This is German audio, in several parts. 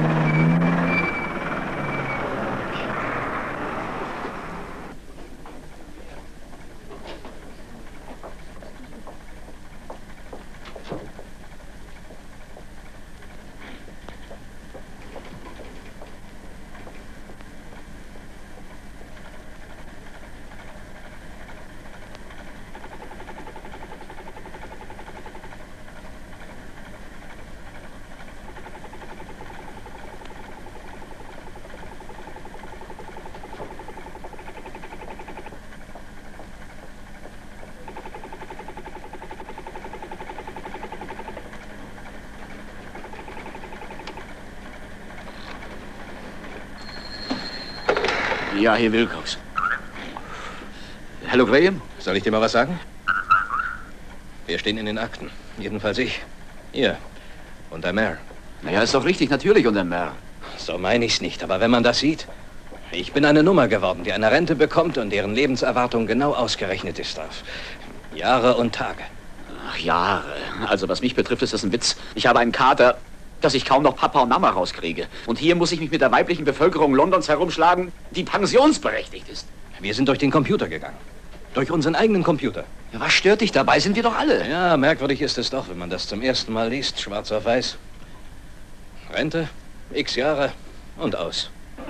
Ja, hier Wilcox. Hallo, Graham. Soll ich dir mal was sagen? Wir stehen in den Akten. Jedenfalls ich. Hier. Und der Mayor. Naja, ist doch richtig, natürlich unter Mayor. So meine ich's nicht. Aber wenn man das sieht... Ich bin eine Nummer geworden, die eine Rente bekommt und deren Lebenserwartung genau ausgerechnet ist auf Jahre und Tage. Ach, Jahre. Also, was mich betrifft, ist das ein Witz. Ich habe einen Kater, dass ich kaum noch Papa und Mama rauskriege. Und hier muss ich mich mit der weiblichen Bevölkerung Londons herumschlagen, die pensionsberechtigt ist. Wir sind durch den Computer gegangen. Durch unseren eigenen Computer. Ja, was stört dich dabei? Sind wir doch alle. Ja, merkwürdig ist es doch, wenn man das zum ersten Mal liest, schwarz auf weiß. Rente, x Jahre und aus.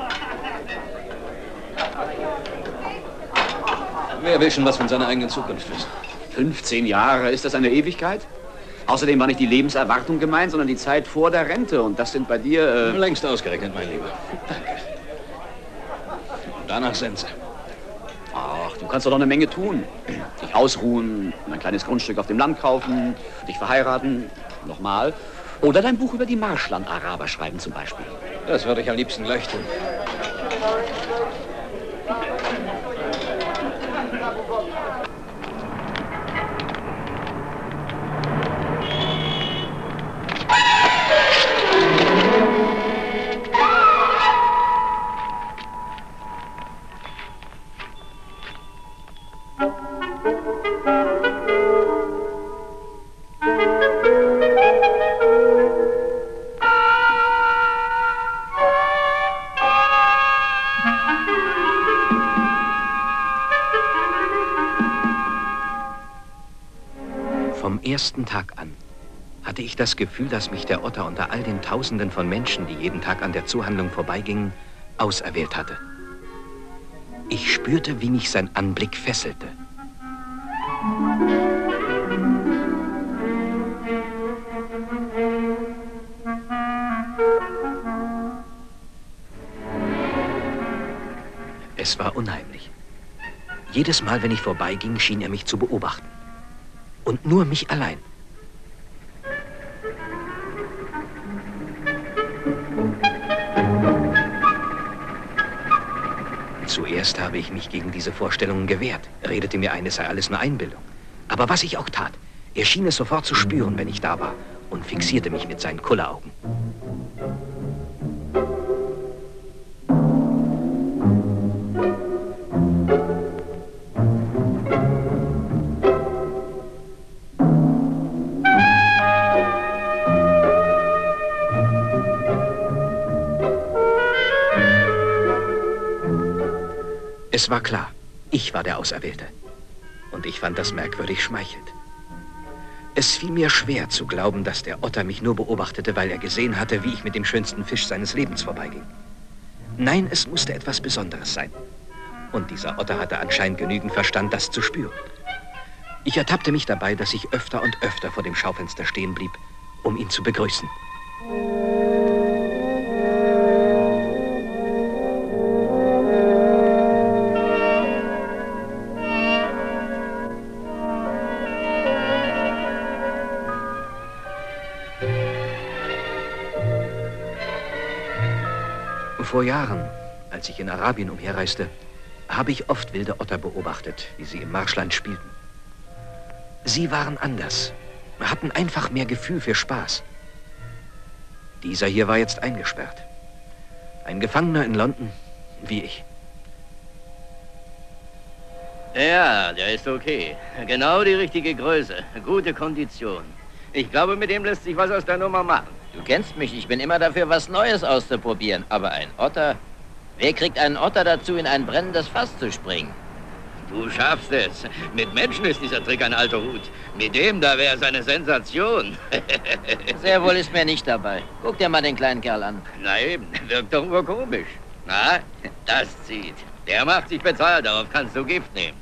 Wer will schon was von seiner eigenen Zukunft wissen? 15 Jahre, ist das eine Ewigkeit? Außerdem war nicht die Lebenserwartung gemeint, sondern die Zeit vor der Rente. Und das sind bei dir... Längst ausgerechnet, mein Lieber. Danke. Danach Sense. Ach, du kannst doch noch eine Menge tun. Dich ausruhen, ein kleines Grundstück auf dem Land kaufen, dich verheiraten, nochmal. Oder dein Buch über die Marschland-Araber schreiben zum Beispiel. Das würde ich am liebsten gleich tun. Vom ersten Tag an hatte ich das Gefühl, dass mich der Otter unter all den Tausenden von Menschen, die jeden Tag an der Zuhandlung vorbeigingen, auserwählt hatte. Ich spürte, wie mich sein Anblick fesselte. Es war unheimlich. Jedes Mal, wenn ich vorbeiging, schien er mich zu beobachten. Und nur mich allein. Zuerst habe ich mich gegen diese Vorstellungen gewehrt, redete mir ein, es sei alles nur Einbildung. Aber was ich auch tat, er schien es sofort zu spüren, wenn ich da war, und fixierte mich mit seinen Kulleraugen. Es war klar, ich war der Auserwählte. Und ich fand das merkwürdig schmeichelnd. Es fiel mir schwer zu glauben, dass der Otter mich nur beobachtete, weil er gesehen hatte, wie ich mit dem schönsten Fisch seines Lebens vorbeiging. Nein, es musste etwas Besonderes sein. Und dieser Otter hatte anscheinend genügend Verstand, das zu spüren. Ich ertappte mich dabei, dass ich öfter und öfter vor dem Schaufenster stehen blieb, um ihn zu begrüßen. Vor Jahren, als ich in Arabien umherreiste, habe ich oft wilde Otter beobachtet, wie sie im Marschland spielten. Sie waren anders, hatten einfach mehr Gefühl für Spaß. Dieser hier war jetzt eingesperrt. Ein Gefangener in London, wie ich. Ja, der ist okay. Genau die richtige Größe. Gute Kondition. Ich glaube, mit dem lässt sich was aus der Nummer machen. Du kennst mich, ich bin immer dafür, was Neues auszuprobieren. Aber ein Otter? Wer kriegt einen Otter dazu, in ein brennendes Fass zu springen? Du schaffst es. Mit Menschen ist dieser Trick ein alter Hut. Mit dem da wäre es eine Sensation. Sehr wohl ist mir nicht dabei. Guck dir mal den kleinen Kerl an. Na eben, wirkt doch nur komisch. Na, das zieht. Der macht sich bezahlt, darauf kannst du Gift nehmen.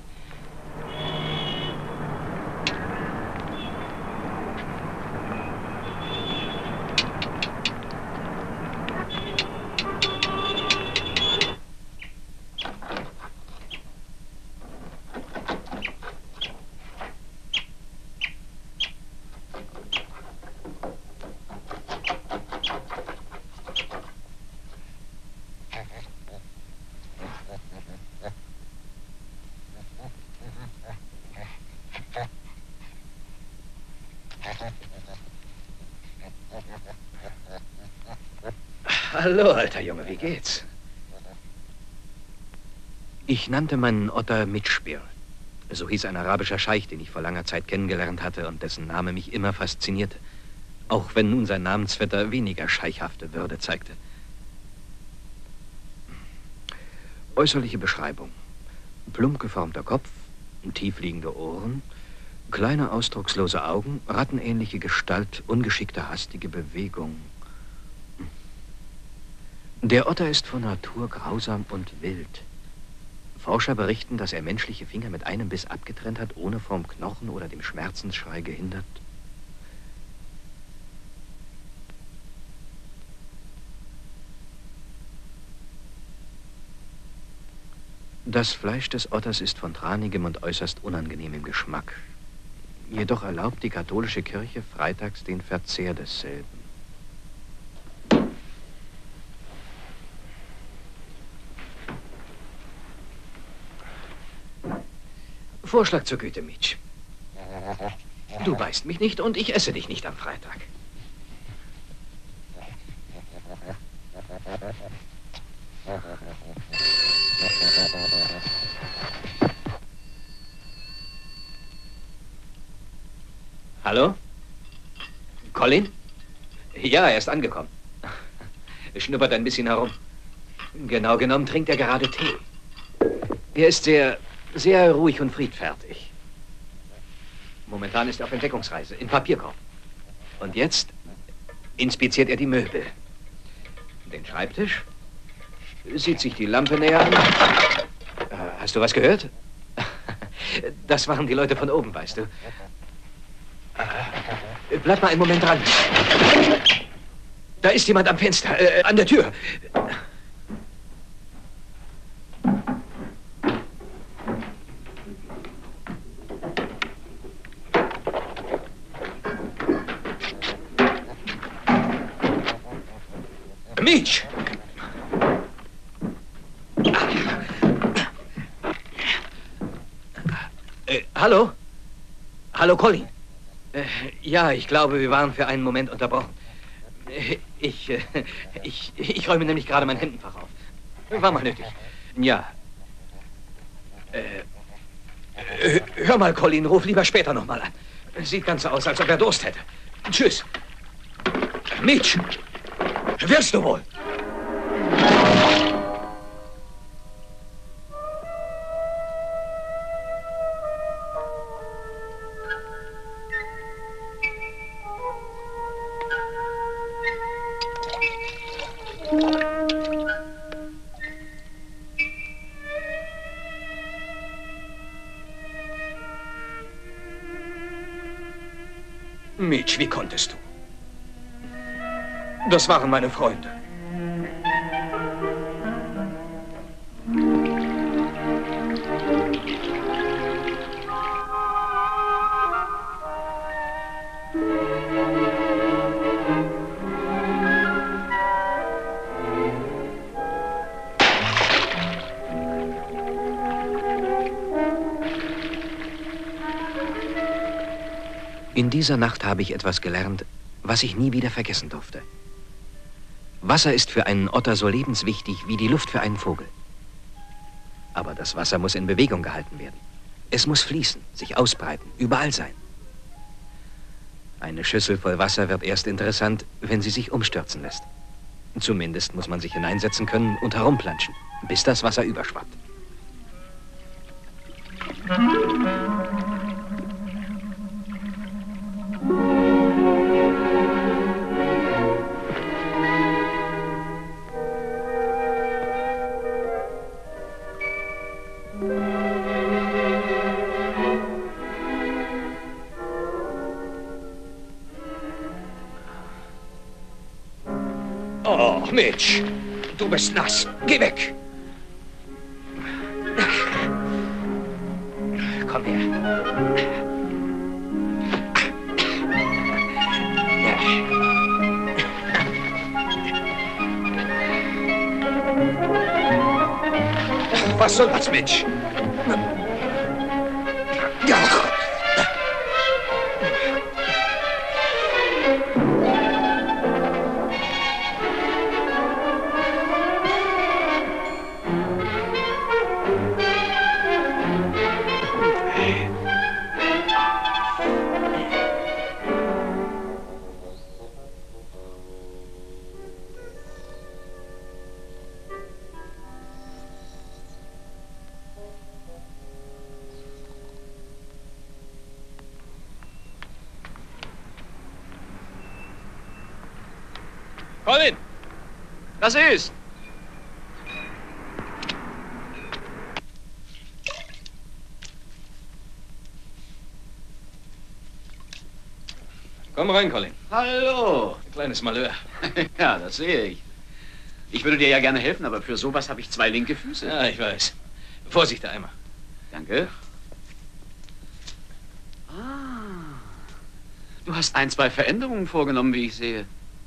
Hallo, alter Junge, wie geht's? Ich nannte meinen Otter Mitschbir. So hieß ein arabischer Scheich, den ich vor langer Zeit kennengelernt hatte und dessen Name mich immer faszinierte. Auch wenn nun sein Namensvetter weniger scheichhafte Würde zeigte. Äußerliche Beschreibung. Plump geformter Kopf, tiefliegende Ohren, kleine ausdruckslose Augen, rattenähnliche Gestalt, ungeschickte, hastige Bewegung. Der Otter ist von Natur grausam und wild. Forscher berichten, dass er menschliche Finger mit einem Biss abgetrennt hat, ohne vom Knochen oder dem Schmerzensschrei gehindert. Das Fleisch des Otters ist von tranigem und äußerst unangenehmem Geschmack. Jedoch erlaubt die katholische Kirche freitags den Verzehr desselben. Vorschlag zur Güte, Mitch. Du beißt mich nicht und ich esse dich nicht am Freitag. Hallo? Colin? Ja, er ist angekommen. Schnuppert ein bisschen herum. Genau genommen trinkt er gerade Tee. Er ist sehr ruhig und friedfertig. Momentan ist er auf Entdeckungsreise, in Papierkorb. Und jetzt inspiziert er die Möbel. Den Schreibtisch, sieht sich die Lampe näher an. Hast du was gehört? Das waren die Leute von oben, weißt du. Bleib mal einen Moment dran. Da ist jemand am Fenster, an der Tür. Mitch! Hallo? Hallo, Colin. Ja, ich glaube, wir waren für einen Moment unterbrochen. Ich räume nämlich gerade mein Hemdenfach auf. War mal nötig. Ja. Hör mal, Colin, ruf lieber später noch mal an. Sieht ganz so aus, als ob er Durst hätte. Tschüss. Mitch! Wirst du wohl? Mitch, wie konntest du? Das waren meine Freunde. In dieser Nacht habe ich etwas gelernt, was ich nie wieder vergessen durfte. Wasser ist für einen Otter so lebenswichtig wie die Luft für einen Vogel. Aber das Wasser muss in Bewegung gehalten werden. Es muss fließen, sich ausbreiten, überall sein. Eine Schüssel voll Wasser wird erst interessant, wenn sie sich umstürzen lässt. Zumindest muss man sich hineinsetzen können und herumplanschen, bis das Wasser überschwappt. Oh, Mitch, du bist nass. Geh weg. Komm her. Was soll das, Mitch? Ja. Colin! Was ist? Komm rein, Colin. Hallo! Ein kleines Malheur. Ja, das sehe ich. Ich würde dir ja gerne helfen, aber für sowas habe ich 2 linke Füße. Ja, ich weiß. Vorsicht, der Eimer. Danke. Ah. Du hast 1, 2 Veränderungen vorgenommen, wie ich sehe.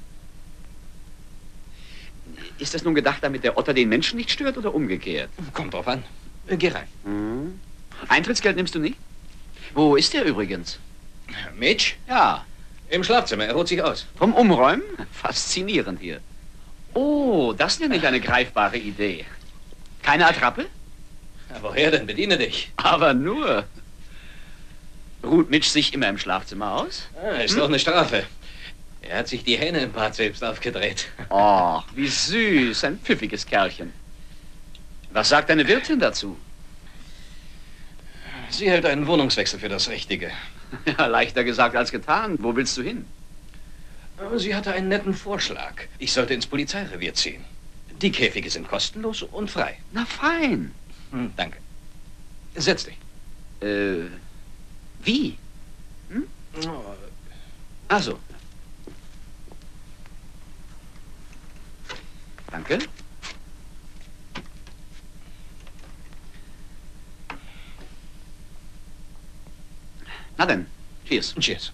Ist das nun gedacht, damit der Otter den Menschen nicht stört oder umgekehrt? Kommt drauf an. Geh rein. Hm. Eintrittsgeld nimmst du nicht? Wo ist der übrigens? Mitch? Ja, Im Schlafzimmer. Er ruht sich aus. vom Umräumen? Faszinierend hier. Oh, das nenne ich eine greifbare Idee. Keine Attrappe? Ja, woher denn? Bediene dich. Aber nur. Ruht Mitch sich immer im Schlafzimmer aus? Ist doch eine Strafe. Er hat sich die Hähne im Bad selbst aufgedreht. Oh, wie süß. Ein pfiffiges Kerlchen. Was sagt deine Wirtin dazu? Sie hält einen Wohnungswechsel für das Richtige. Ja, leichter gesagt als getan. Wo willst du hin? Sie hatte einen netten Vorschlag. Ich sollte ins Polizeirevier ziehen. Die Käfige sind kostenlos und frei. Na fein. Danke. Setz dich. Wie? Oh, Ach so. Danke. Na denn, cheers. cheers.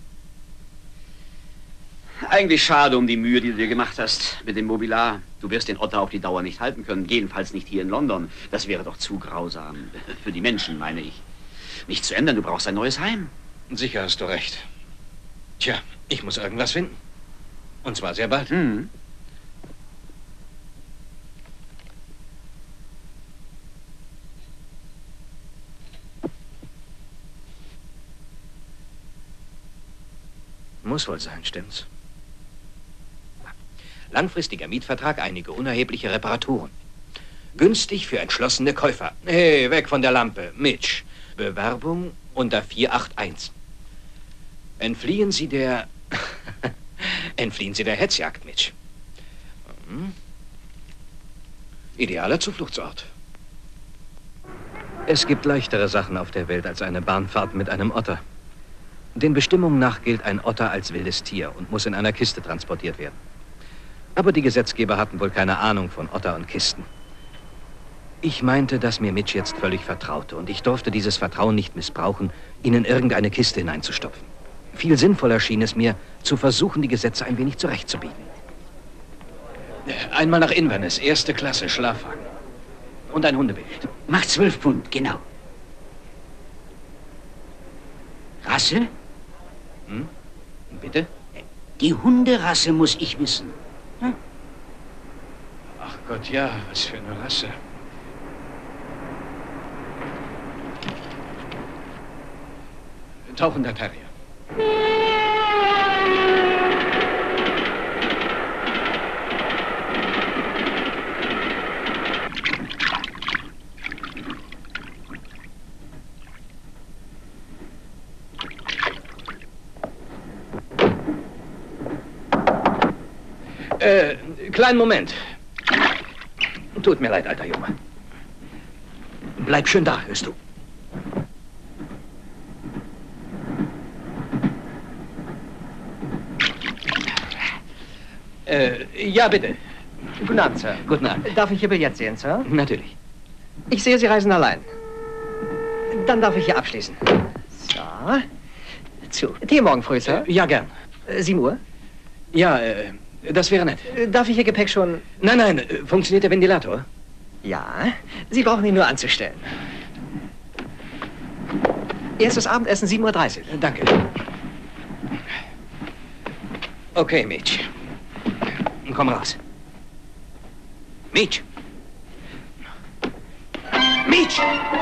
Eigentlich schade um die Mühe, die du dir gemacht hast mit dem Mobiliar. Du wirst den Otter auf die Dauer nicht halten können, jedenfalls nicht hier in London. Das wäre doch zu grausam. Für die Menschen, meine ich. Nicht zu ändern, du brauchst ein neues Heim. Sicher hast du recht. Tja, ich muss irgendwas finden. Und zwar sehr bald. Hm. Muss wohl sein, stimmt's? Langfristiger Mietvertrag, einige unerhebliche Reparaturen. Günstig für entschlossene Käufer. Hey, weg von der Lampe. Mitch. Bewerbung unter 481. Entfliehen Sie der... Entfliehen Sie der Hetzjagd, Mitch. Idealer Zufluchtsort. Es gibt leichtere Sachen auf der Welt als eine Bahnfahrt mit einem Otter. Den Bestimmungen nach gilt ein Otter als wildes Tier und muss in einer Kiste transportiert werden. Aber die Gesetzgeber hatten wohl keine Ahnung von Otter und Kisten. Ich meinte, dass mir Mitch jetzt völlig vertraute und ich durfte dieses Vertrauen nicht missbrauchen, ihn in irgendeine Kiste hineinzustopfen. Viel sinnvoller schien es mir, zu versuchen, die Gesetze ein wenig zurechtzubiegen. Einmal nach Inverness, 1. Klasse, Schlafwagen. Und ein Hundebild. Macht 12 Pfund, genau. Rasse? Bitte? Die Hunderasse muss ich wissen. Hm? Ach Gott, ja, was für eine Rasse. Tauchender Terrier. Kleinen Moment. Tut mir leid, alter Junge. Bleib schön da, hörst du? Ja, bitte. Guten Abend, Sir. Guten Abend. Darf ich Ihr Billett sehen, Sir? Natürlich. Ich sehe, Sie reisen allein. Dann darf ich hier abschließen. So. Zu. Tee morgen früh, Sir? Ja, gern. 7 Uhr? Ja, das wäre nett. Darf ich Ihr Gepäck schon... Nein, funktioniert der Ventilator? Ja. Sie brauchen ihn nur anzustellen. Erstes Abendessen 7:30 Uhr. Danke. Okay, Mitch. Komm raus. Mitch! Mitch!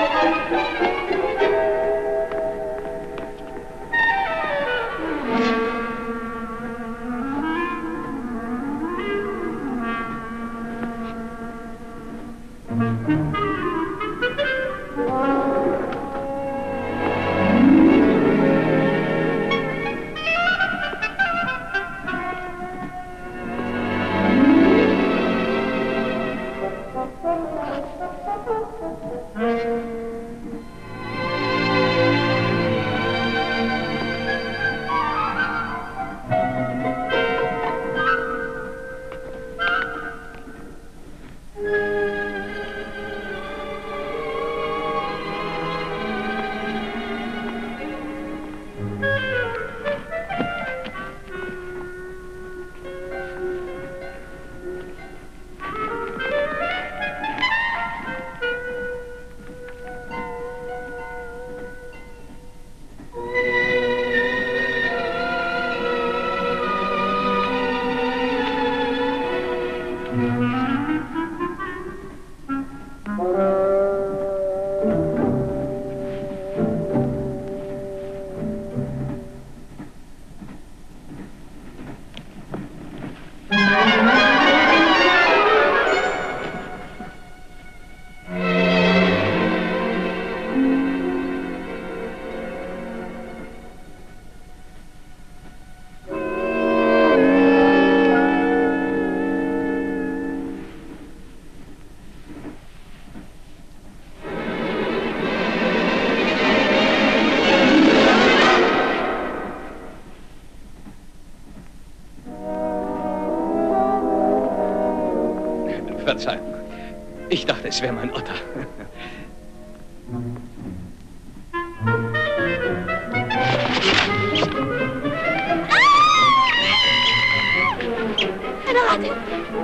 Verzeihung. Ich dachte, es wäre mein Otter. Eine Ratte!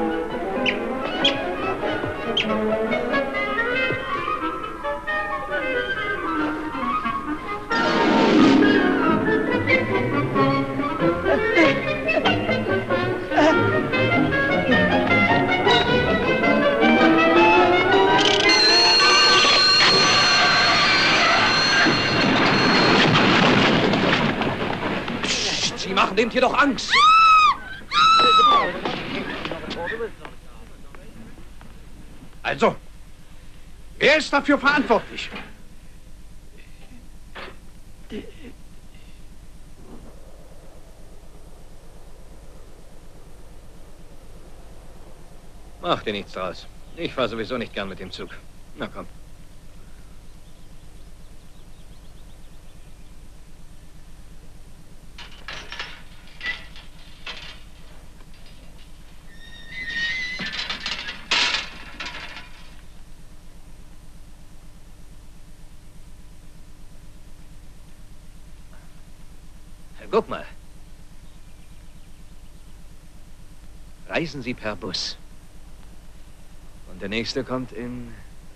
Sie machen dem Tier doch Angst. Also, wer ist dafür verantwortlich? Mach dir nichts draus. Ich fahre sowieso nicht gern mit dem Zug. Na komm. Guck mal. Reisen Sie per Bus. Und der nächste kommt in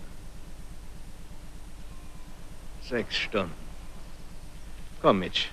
6 Stunden. Komm, Mitch.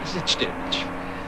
Sitz still, Mitch.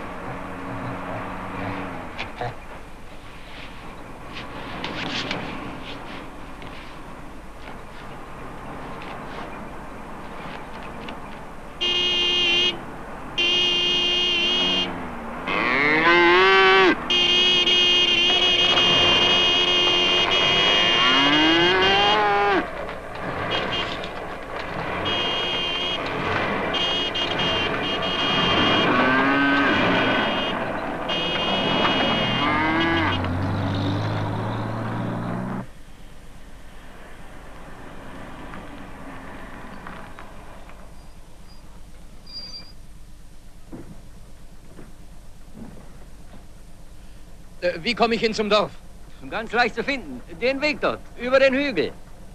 Wie komme ich hin zum Dorf? Ganz leicht zu finden. Den Weg dort, über den Hügel.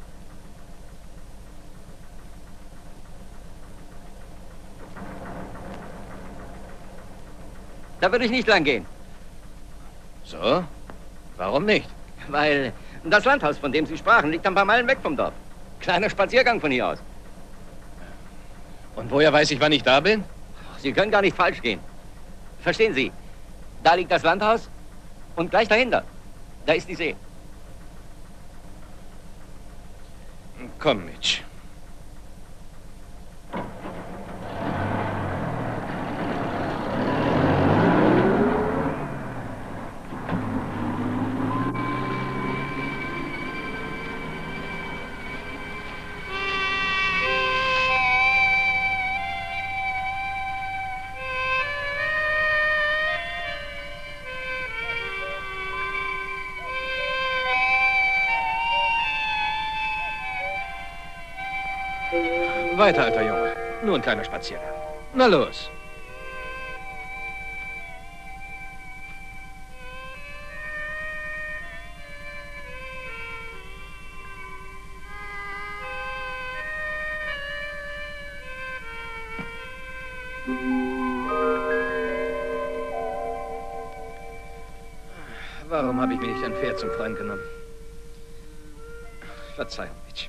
Da würde ich nicht lang gehen. So? Warum nicht? Weil das Landhaus, von dem Sie sprachen, liegt ein paar Meilen weg vom Dorf. Kleiner Spaziergang von hier aus. Und woher weiß ich, wann ich da bin? Sie können gar nicht falsch gehen. Verstehen Sie? Da liegt das Landhaus und gleich dahinter, da ist die See. Komm, Mitch. Weiter, alter Junge. Nur ein kleiner Spaziergang. Na los. Warum habe ich mir nicht ein Pferd zum Freund genommen? Verzeihung, Mitch.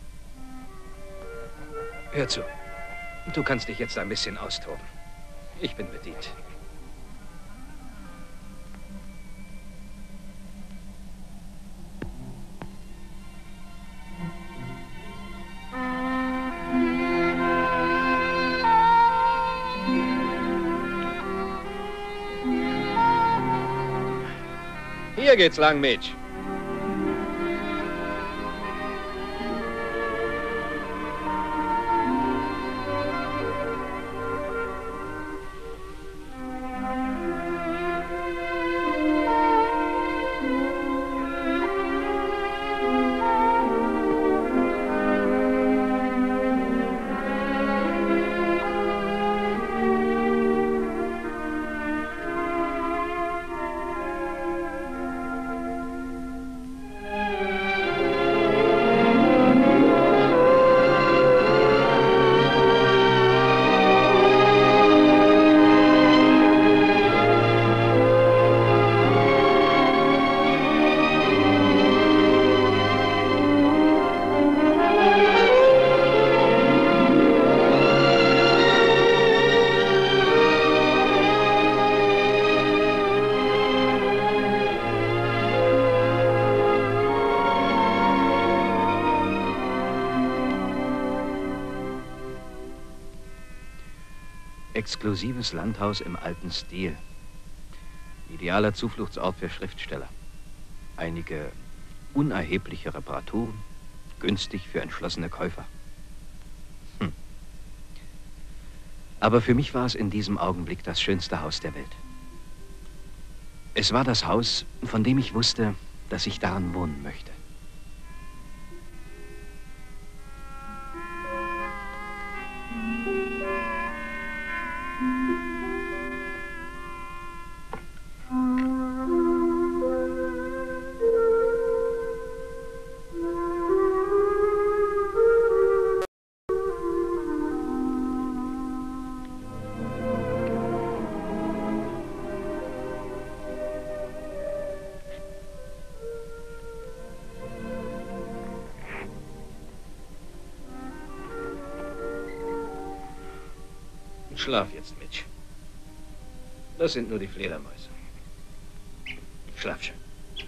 Hör zu. Du kannst dich jetzt ein bisschen austoben. Ich bin bedient. Hier geht's lang, Mitch. Exklusives Landhaus im alten Stil. Idealer Zufluchtsort für Schriftsteller. Einige unerhebliche Reparaturen, günstig für entschlossene Käufer. Aber für mich war es in diesem Augenblick das schönste Haus der Welt. Es war das Haus, von dem ich wusste, dass ich darin wohnen möchte. Schlaf jetzt, Mitch. Das sind nur die Fledermäuse. Schlaf schön.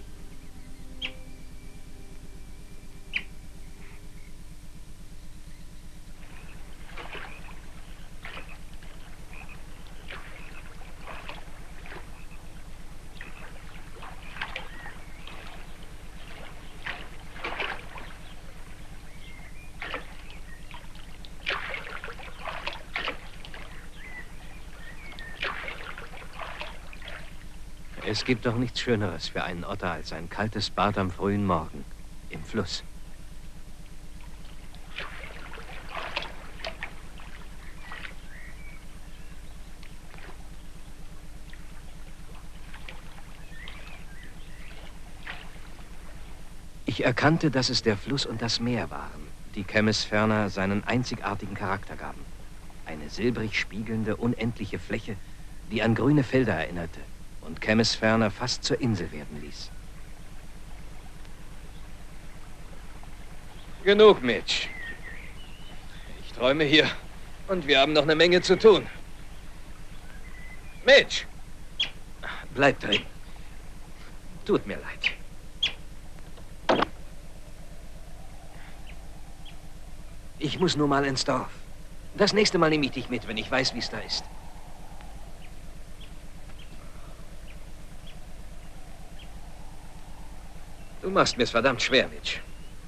Es gibt doch nichts Schöneres für einen Otter als ein kaltes Bad am frühen Morgen im Fluss. Ich erkannte, dass es der Fluss und das Meer waren, die Kemmes ferner seinen einzigartigen Charakter gaben. Eine silbrig spiegelnde, unendliche Fläche, die an grüne Felder erinnerte und Kemmes ferner fast zur Insel werden ließ. Genug, Mitch. Ich träume hier und wir haben noch eine Menge zu tun. Mitch! Bleib drin. Tut mir leid. Ich muss nur mal ins Dorf. Das nächste Mal nehme ich dich mit, wenn ich weiß, wie es da ist. Du machst mir's verdammt schwer, Mitch.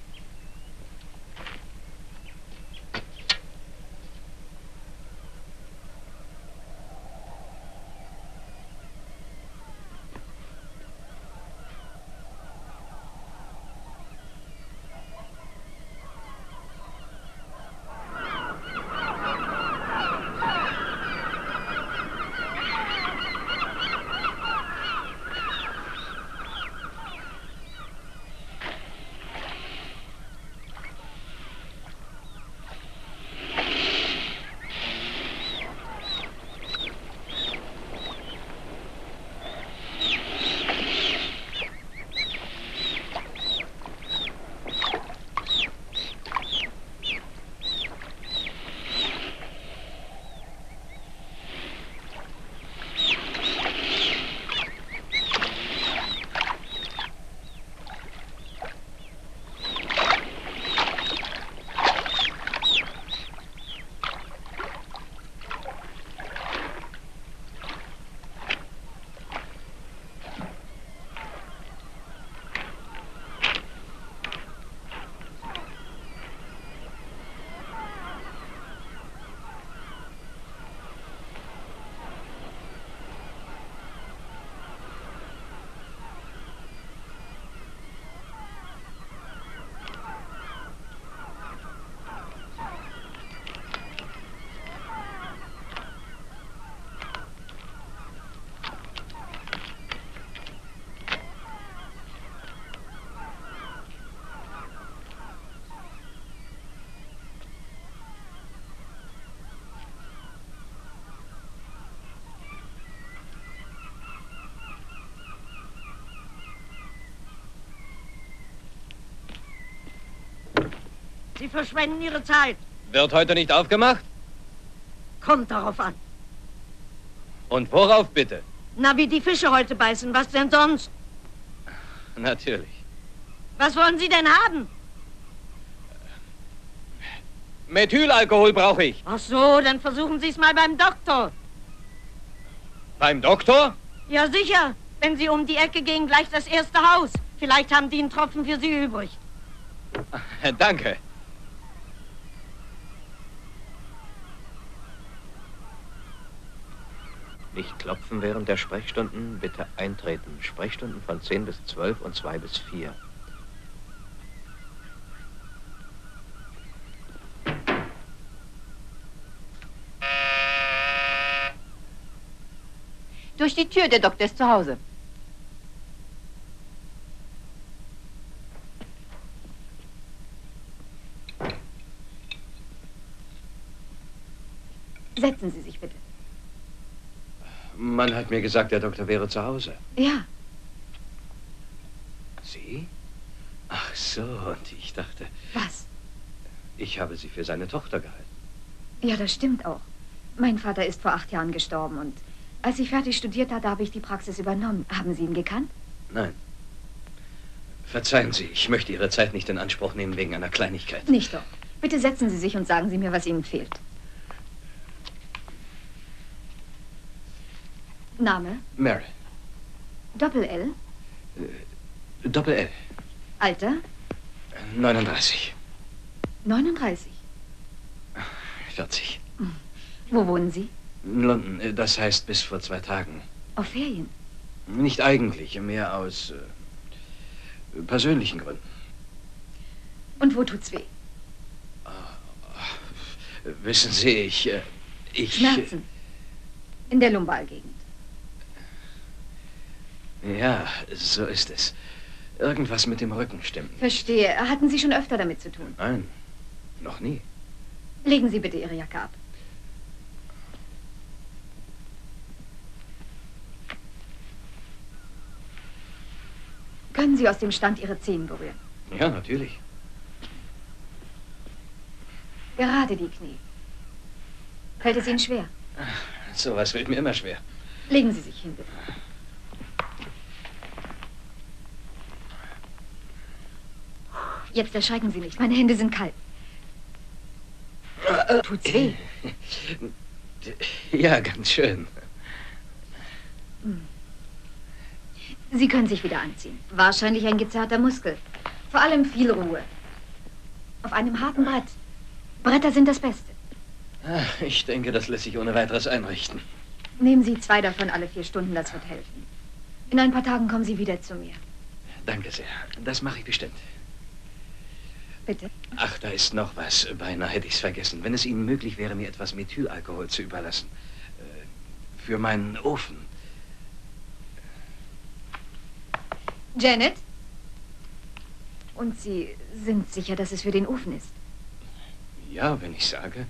Sie verschwenden Ihre Zeit. Wird heute nicht aufgemacht? Kommt darauf an. Und worauf bitte? Na, wie die Fische heute beißen. Was denn sonst? Natürlich. Was wollen Sie denn haben? Methylalkohol brauche ich. Ach so, dann versuchen Sie es mal beim Doktor. Beim Doktor? Ja, sicher. Wenn Sie um die Ecke gehen, gleich das erste Haus. Vielleicht haben die einen Tropfen für Sie übrig. Danke. Nicht klopfen während der Sprechstunden, bitte eintreten. Sprechstunden von 10 bis 12 und 2 bis 4. Durch die Tür, der Doktor ist zu Hause. Setzen Sie sich bitte. Man hat mir gesagt, der Doktor wäre zu Hause. Ja. Sie? Ach so, und ich dachte... Was? Ich habe Sie für seine Tochter gehalten. Ja, das stimmt auch. Mein Vater ist vor 8 Jahren gestorben und Als ich fertig studiert hatte, habe ich die Praxis übernommen. Haben Sie ihn gekannt? Nein. Verzeihen Sie, ich möchte Ihre Zeit nicht in Anspruch nehmen wegen einer Kleinigkeit. Nicht doch. Bitte setzen Sie sich und sagen Sie mir, was Ihnen fehlt. Name? Mary. Doppel-L? Doppel-L. Alter? 39. 39. 40. Wo wohnen Sie? In London, das heißt bis vor 2 Tagen. Auf Ferien? Nicht eigentlich, mehr aus persönlichen Gründen. Und wo tut's weh? Wissen Sie, ich... Schmerzen. In der Lumbalgegend. Ja, so ist es. Irgendwas mit dem Rücken stimmt. Verstehe. Hatten Sie schon öfter damit zu tun? Nein, noch nie. Legen Sie bitte Ihre Jacke ab. Können Sie aus dem Stand Ihre Zehen berühren? Ja, natürlich. Gerade die Knie. Fällt es Ihnen schwer? Sowas fällt mir immer schwer. Legen Sie sich hin, bitte. Jetzt erschrecken Sie nicht. Meine Hände sind kalt. Tut's weh? Ja, ganz schön. Sie können sich wieder anziehen. Wahrscheinlich ein gezerrter Muskel. Vor allem viel Ruhe. Auf einem harten Brett. Bretter sind das Beste. Ich denke, das lässt sich ohne weiteres einrichten. Nehmen Sie 2 davon alle 4 Stunden, das wird helfen. In ein paar Tagen kommen Sie wieder zu mir. Danke sehr. Das mache ich bestimmt. Bitte? Ach, da ist noch was. Beinahe hätte ich es vergessen. Wenn es Ihnen möglich wäre, mir etwas Methylalkohol zu überlassen. Für meinen Ofen. Janet? Und Sie sind sicher, dass es für den Ofen ist? Ja, wenn ich sage.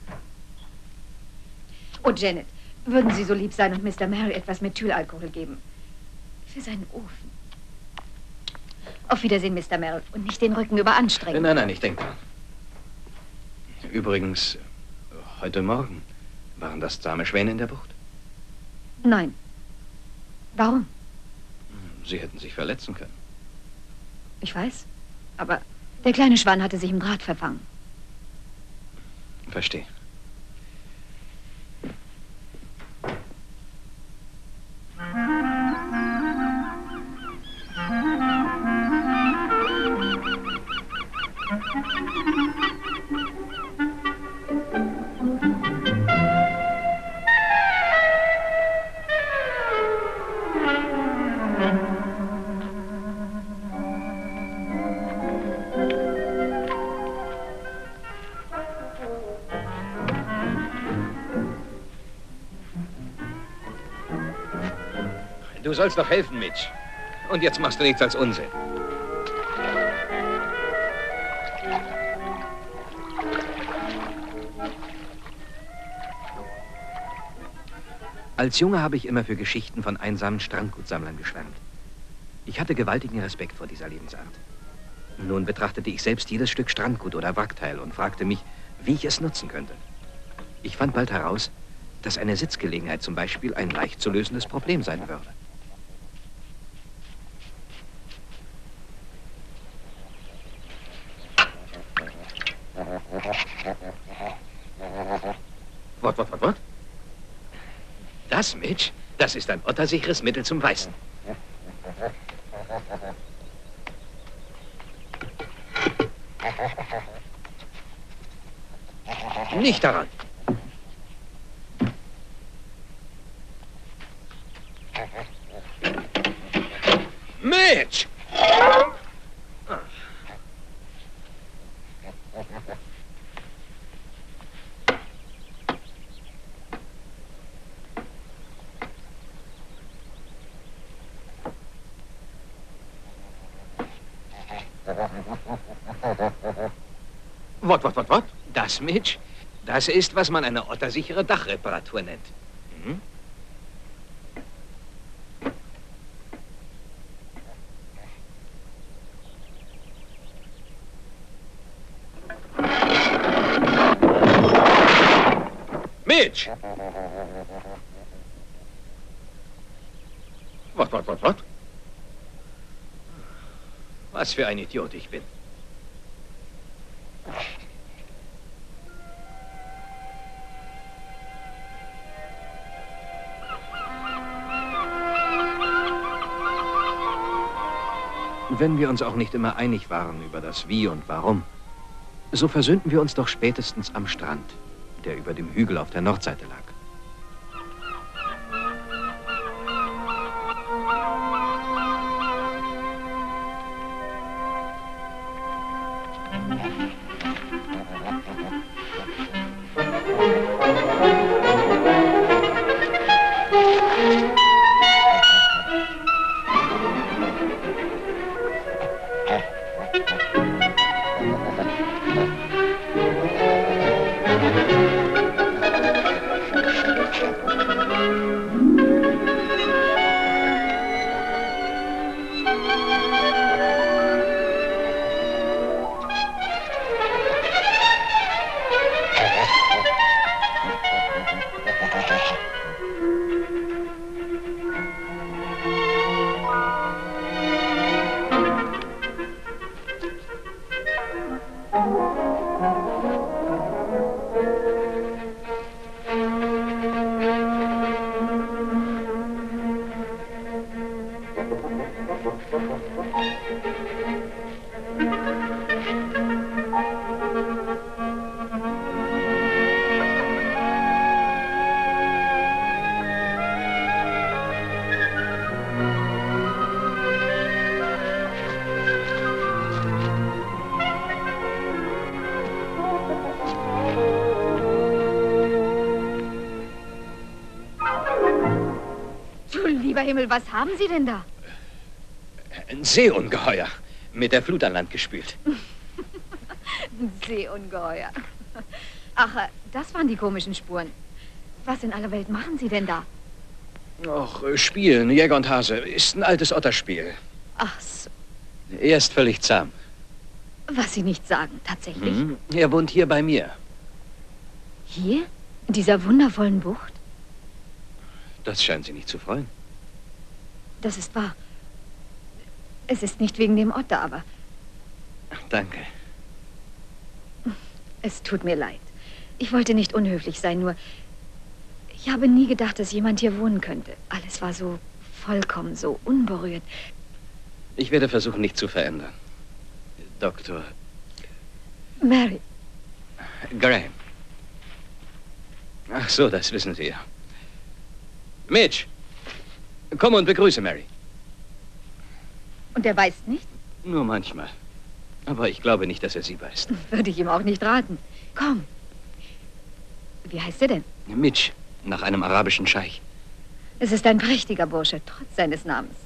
Oh, Janet, würden Sie so lieb sein und Mr. Mary etwas Methylalkohol geben? Für seinen Ofen. Auf Wiedersehen, Mr. Merrill. Und nicht den Rücken überanstrengen. Nein, nein, ich denke dran. Übrigens, heute Morgen waren das zahme Schwäne in der Bucht. Nein. Warum? Sie hätten sich verletzen können. Ich weiß. Aber der kleine Schwan hatte sich im Draht verfangen. Verstehe. Du sollst doch helfen, Mitch. Und jetzt machst du nichts als Unsinn. Als Junge habe ich immer für Geschichten von einsamen Strandgutsammlern geschwärmt. Ich hatte gewaltigen Respekt vor dieser Lebensart. Nun betrachtete ich selbst jedes Stück Strandgut oder Wrackteil und fragte mich, wie ich es nutzen könnte. Ich fand bald heraus, dass eine Sitzgelegenheit zum Beispiel ein leicht zu lösendes Problem sein würde. Was? Das, Mitch, das ist ein ottersicheres Mittel zum Beißen. Nicht daran. Mitch! Was? Das, Mitch, das ist, was man eine ottersichere Dachreparatur nennt. Hm? Mitch! Was? Was für ein Idiot ich bin. Wenn wir uns auch nicht immer einig waren über das Wie und Warum, so versöhnten wir uns doch spätestens am Strand, der über dem Hügel auf der Nordseite lag. Himmel, was haben Sie denn da? Ein Seeungeheuer. Mit der Flut an Land gespült. Ein Seeungeheuer. Ach, das waren die komischen Spuren. Was in aller Welt machen Sie denn da? Och, spielen, Jäger und Hase. Ist ein altes Otterspiel. Ach so. Er ist völlig zahm. Was Sie nicht sagen, tatsächlich? Mhm. Er wohnt hier bei mir. Hier? In dieser wundervollen Bucht? Das scheint Sie nicht zu freuen. Das ist wahr. Es ist nicht wegen dem Otter, aber... Danke. Es tut mir leid. Ich wollte nicht unhöflich sein, nur... Ich habe nie gedacht, dass jemand hier wohnen könnte. Alles war so vollkommen, so unberührt. Ich werde versuchen, nichts zu verändern. Doktor... Mary. Graham. Ach so, das wissen Sie ja. Mitch, komm und begrüße Mary. Und er weiß nicht? Nur manchmal. Aber ich glaube nicht, dass er sie weiß. Würde ich ihm auch nicht raten. Komm. Wie heißt er denn? Mitch, nach einem arabischen Scheich. Es ist ein prächtiger Bursche, trotz seines Namens.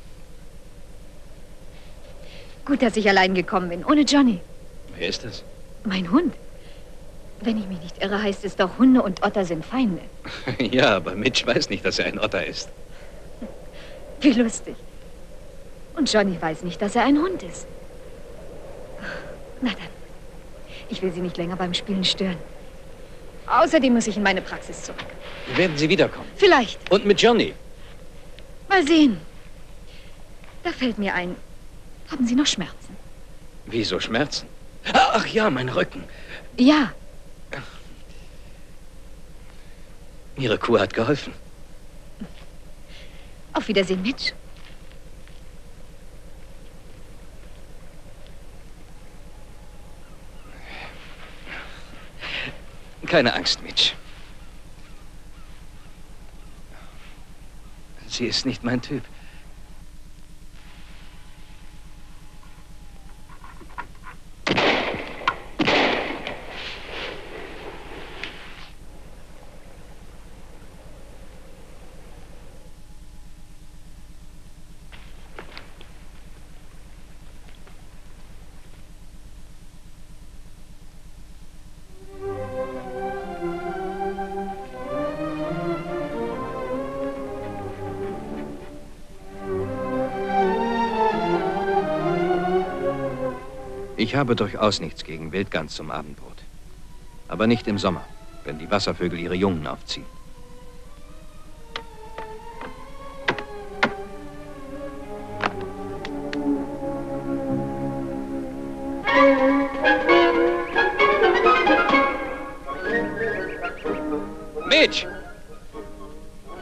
Gut, dass ich allein gekommen bin, ohne Johnny. Wer ist das? Mein Hund. Wenn ich mich nicht irre, heißt es doch, Hunde und Otter sind Feinde. Ja, aber Mitch weiß nicht, dass er ein Otter ist. Wie lustig. Und Johnny weiß nicht, dass er ein Hund ist. Na dann. Ich will Sie nicht länger beim Spielen stören. Außerdem muss ich in meine Praxis zurück. Werden Sie wiederkommen? Vielleicht. Und mit Johnny? Mal sehen. Da fällt mir ein. Haben Sie noch Schmerzen? Wieso Schmerzen? Ach ja, mein Rücken. Ja. Ihre Kur hat geholfen. Auf Wiedersehen, Mitch. Keine Angst, Mitch. Sie ist nicht mein Typ. Ich habe durchaus nichts gegen Wildgans zum Abendbrot. Aber nicht im Sommer, wenn die Wasservögel ihre Jungen aufziehen.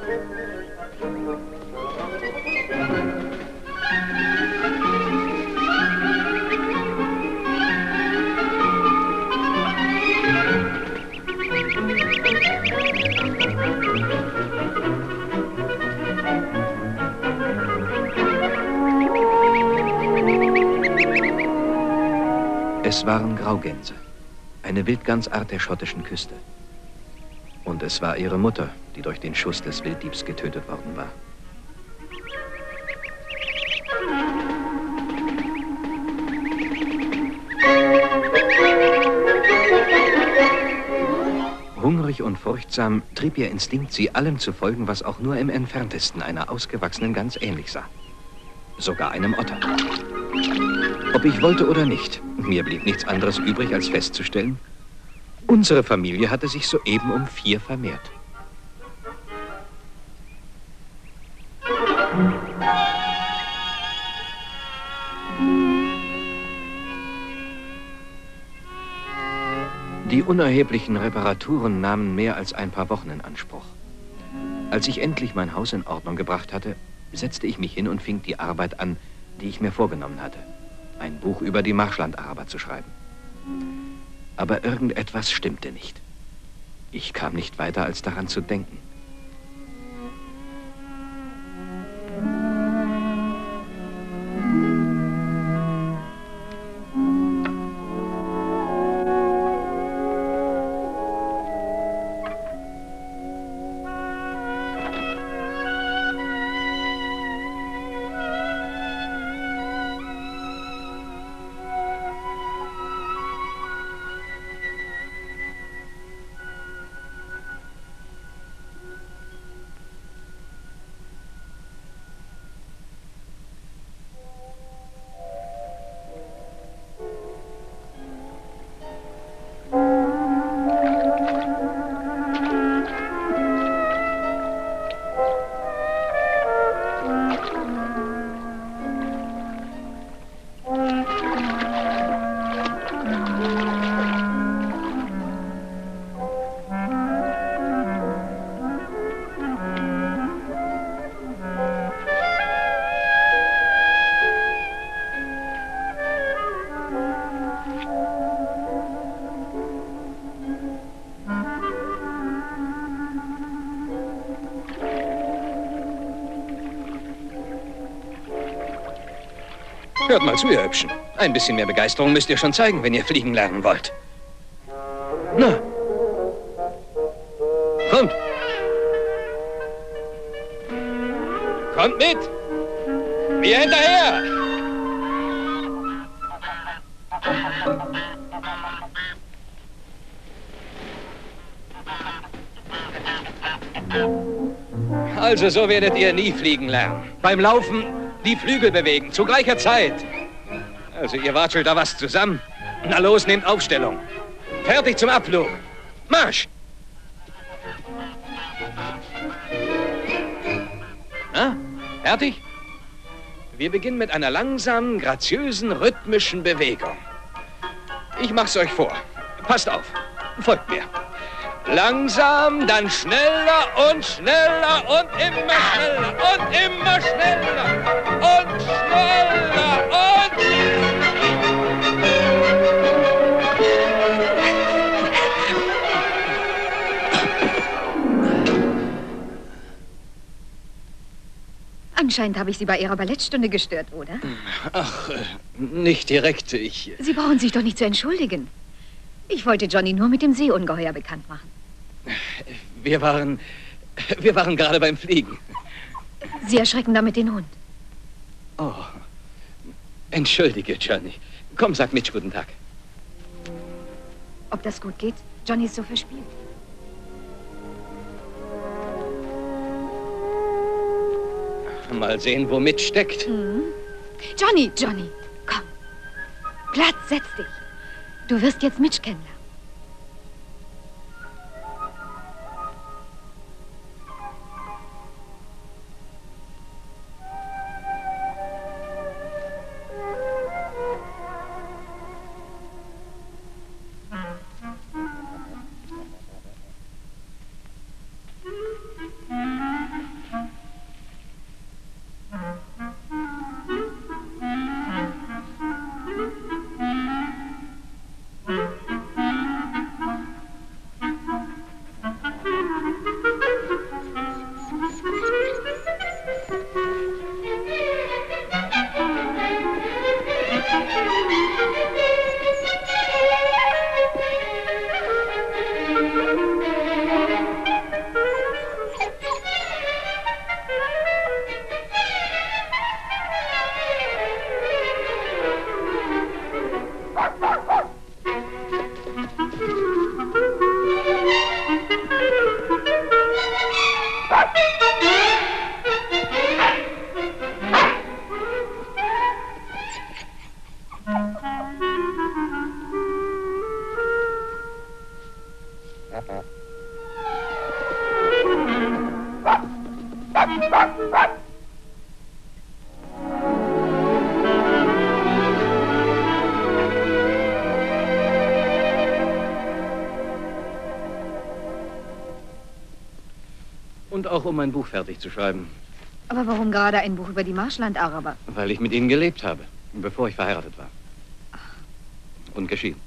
Es waren Graugänse, eine Wildgansart der schottischen Küste. Und es war ihre Mutter, die durch den Schuss des Wilddiebs getötet worden war. Hungrig und furchtsam trieb ihr Instinkt, sie allem zu folgen, was auch nur im Entferntesten einer ausgewachsenen Gans ähnlich sah. Sogar einem Otter. Ob ich wollte oder nicht, mir blieb nichts anderes übrig, als festzustellen, unsere Familie hatte sich soeben um 4 vermehrt. Die unerheblichen Reparaturen nahmen mehr als ein paar Wochen in Anspruch. Als ich endlich mein Haus in Ordnung gebracht hatte, setzte ich mich hin und fing die Arbeit an, die ich mir vorgenommen hatte. Ein Buch über die Marschlandaraber zu schreiben. Aber irgendetwas stimmte nicht. Ich kam nicht weiter, als daran zu denken. Hört mal zu, ihr Hübschen. Ein bisschen mehr Begeisterung müsst ihr schon zeigen, wenn ihr fliegen lernen wollt. Na. Kommt. Kommt mit. Wir hinterher. Also, so werdet ihr nie fliegen lernen. Beim Laufen die Flügel bewegen, zu gleicher Zeit. Also, ihr watschelt da was zusammen. Na los, nehmt Aufstellung. Fertig zum Abflug. Marsch! Na, fertig? Wir beginnen mit einer langsamen, graziösen, rhythmischen Bewegung. Ich mach's euch vor. Passt auf. Folgt mir. Langsam, dann schneller und schneller und immer schneller und immer schneller und schneller und... Anscheinend habe ich Sie bei Ihrer Ballettstunde gestört, oder? Ach, nicht direkt. Sie brauchen sich doch nicht zu entschuldigen. Ich wollte Johnny nur mit dem Seeungeheuer bekannt machen. Wir waren gerade beim Fliegen. Sie erschrecken damit den Hund. Oh, entschuldige, Johnny. Komm, sag Mitch guten Tag. Ob das gut geht? Johnny ist so verspielt. Mal sehen, wo Mitch steckt. Mhm. Johnny, komm. Platz, setz dich. Du wirst jetzt Mitch kennenlernen. Und auch um mein Buch fertig zu schreiben. Aber warum gerade ein Buch über die Marschland-Araber? Weil ich mit ihnen gelebt habe, bevor ich verheiratet war. Und geschieden.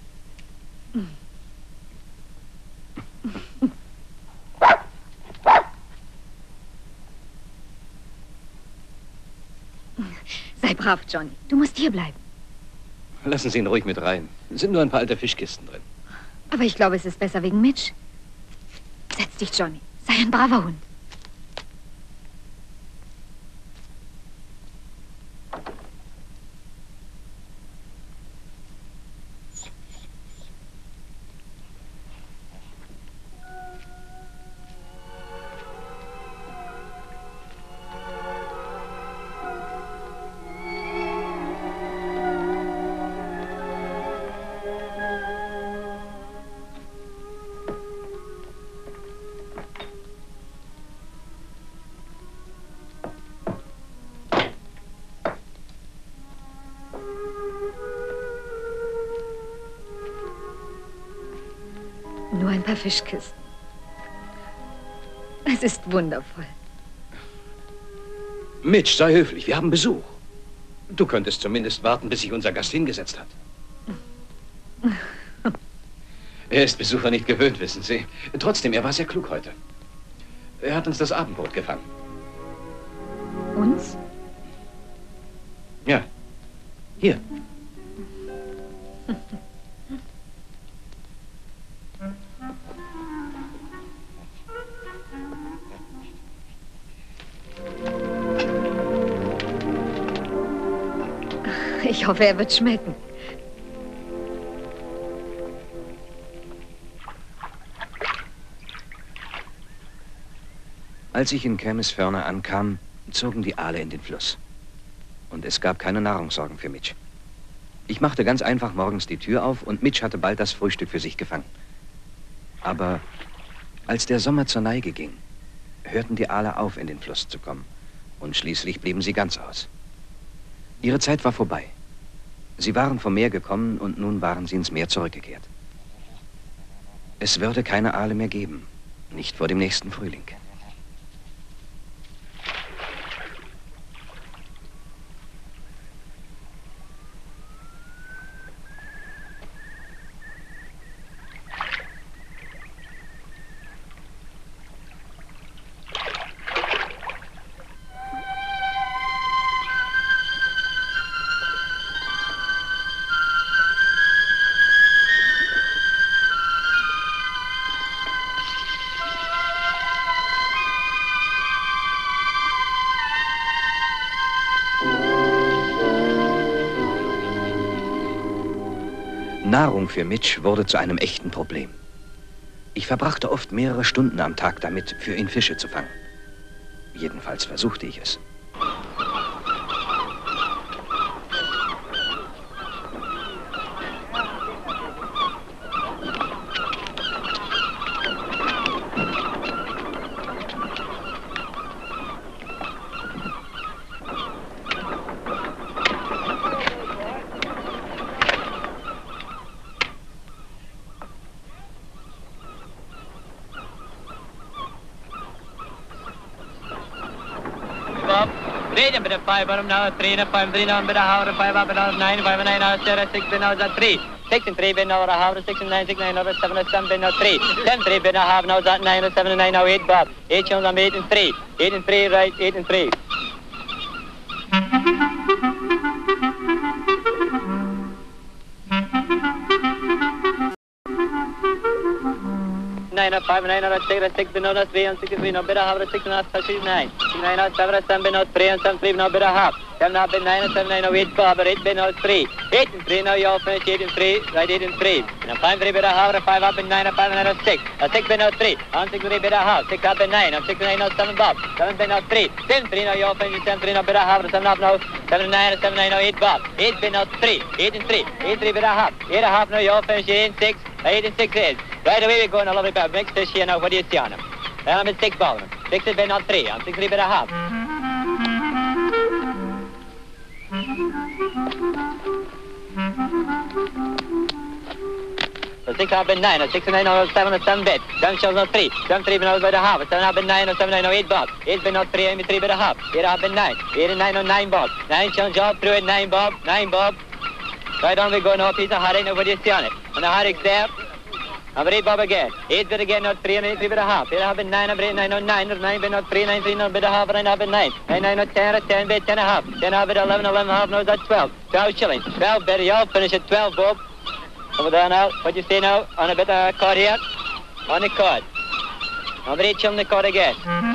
Sei brav, Johnny. Du musst hier bleiben. Lassen Sie ihn ruhig mit rein. Es sind nur ein paar alte Fischkisten drin. Aber ich glaube, es ist besser wegen Mitch. Setz dich, Johnny. Sei ein braver Hund. Nur ein paar Fischkisten. Es ist wundervoll. Mitch, sei höflich, wir haben Besuch. Du könntest zumindest warten, bis sich unser Gast hingesetzt hat. Er ist Besucher nicht gewöhnt, wissen Sie. Trotzdem, er war sehr klug heute. Er hat uns das Abendbrot gefangen. Uns? Ja. Hier. Ich hoffe, er wird schmecken. Als ich in Kemesförne ankam, zogen die Aale in den Fluss. Und es gab keine Nahrungssorgen für Mitch. Ich machte ganz einfach morgens die Tür auf und Mitch hatte bald das Frühstück für sich gefangen. Aber als der Sommer zur Neige ging, hörten die Aale auf, in den Fluss zu kommen. Und schließlich blieben sie ganz aus. Ihre Zeit war vorbei. Sie waren vom Meer gekommen und nun waren sie ins Meer zurückgekehrt. Es würde keine Aale mehr geben, nicht vor dem nächsten Frühling. Nahrung für Mitch wurde zu einem echten Problem. Ich verbrachte oft mehrere Stunden am Tag damit, für ihn Fische zu fangen. Jedenfalls versuchte ich es. Reden with a 5 bottom now, 3 and a 5, 3 down with a half, 5 up and out, 9, 5 and 9 out, 6 bin out, 3. 6 and 3 bin out, a half, 6 and 9, 6 9 out, 7 and 7 bin out, 3. 10 3 bin a half, now 9 and 7 and 9 now, 8 bob. 8 shows on 8 and 3. 8 and 3, right, 8 and 3. Nine up, 5 and 9 out, 6 bin out, 3 and 6 3 now, bit a half, 6 and a half, 6 9. 6 9 out, 7 and 7 bin out, 3 and 7 3 now, bit a half. 7 up and 9 and 7 9 now, 8 bob, 8 bin out, 3. 8 and 3 now, you all finish 8 and 3, right, 8 and 3. Now 5 3 bit a half, 5 up and 9 and 5 and 9 out, 6. 6 bin out, 3. On 6 3 bit a half, 6 up and 9, 6 9 now, 7 bob. 7 bin out, 3. 10 3 now, you all finish 10 3 now, bit a half, 7 up now, 7 9 and 7 9 now, 8 bob. 8 bin out, 3. 8 and 3. 8 3 bit a half. 8 and a half now, you all finish 8 and 6. 8 and 6 is. Right away we're going a lovely pair. Mixed fish here now. What do you see on them? I'm at 6 bob. 6 by 03, and 6 3 by the half. So 6 half by 9, 6 9 7 7 bit. 7 shows 3, 7 3 by the half, 7 half by 9 7 9 8 bob. 8 by 3, 8 3 by the half. 8 half by 9, 8 9 9 bob. 9 shows job through it 9 bob, 9 bob. Right on we go now, piece of Harry, nobody is on it. And the Harry's there. Number 8 bob again. 8 bit again, not 3 and 8 3 by the half. 8 half by 9, number 8 9 9, 9 by not 3, 9 3 not by the half, 9 half by 9. 9 9 not 10, 10 by 10 and a half. 10 half by 11, 11 half, no, that's 12. 12 shillings. 12 better, y'all finish at 12 bob. Over there now, what you say now? On a bit of card here? On the card. Number 8 shilling the card again.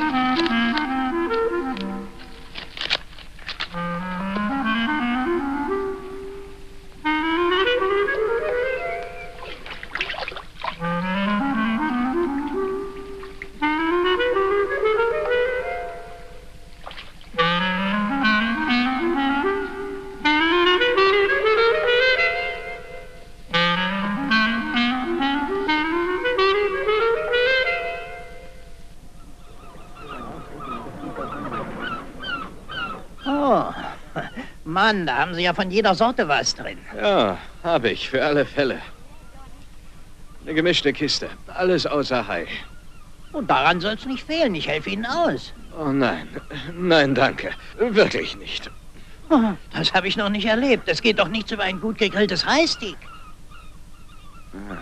Mann, da haben Sie ja von jeder Sorte was drin. Ja, habe ich, für alle Fälle. Eine gemischte Kiste, alles außer Hai. Und daran soll es nicht fehlen, ich helfe Ihnen aus. Oh nein, nein, danke. Wirklich nicht. Das habe ich noch nicht erlebt. Es geht doch nichts über ein gut gegrilltes Haissteak. Ah.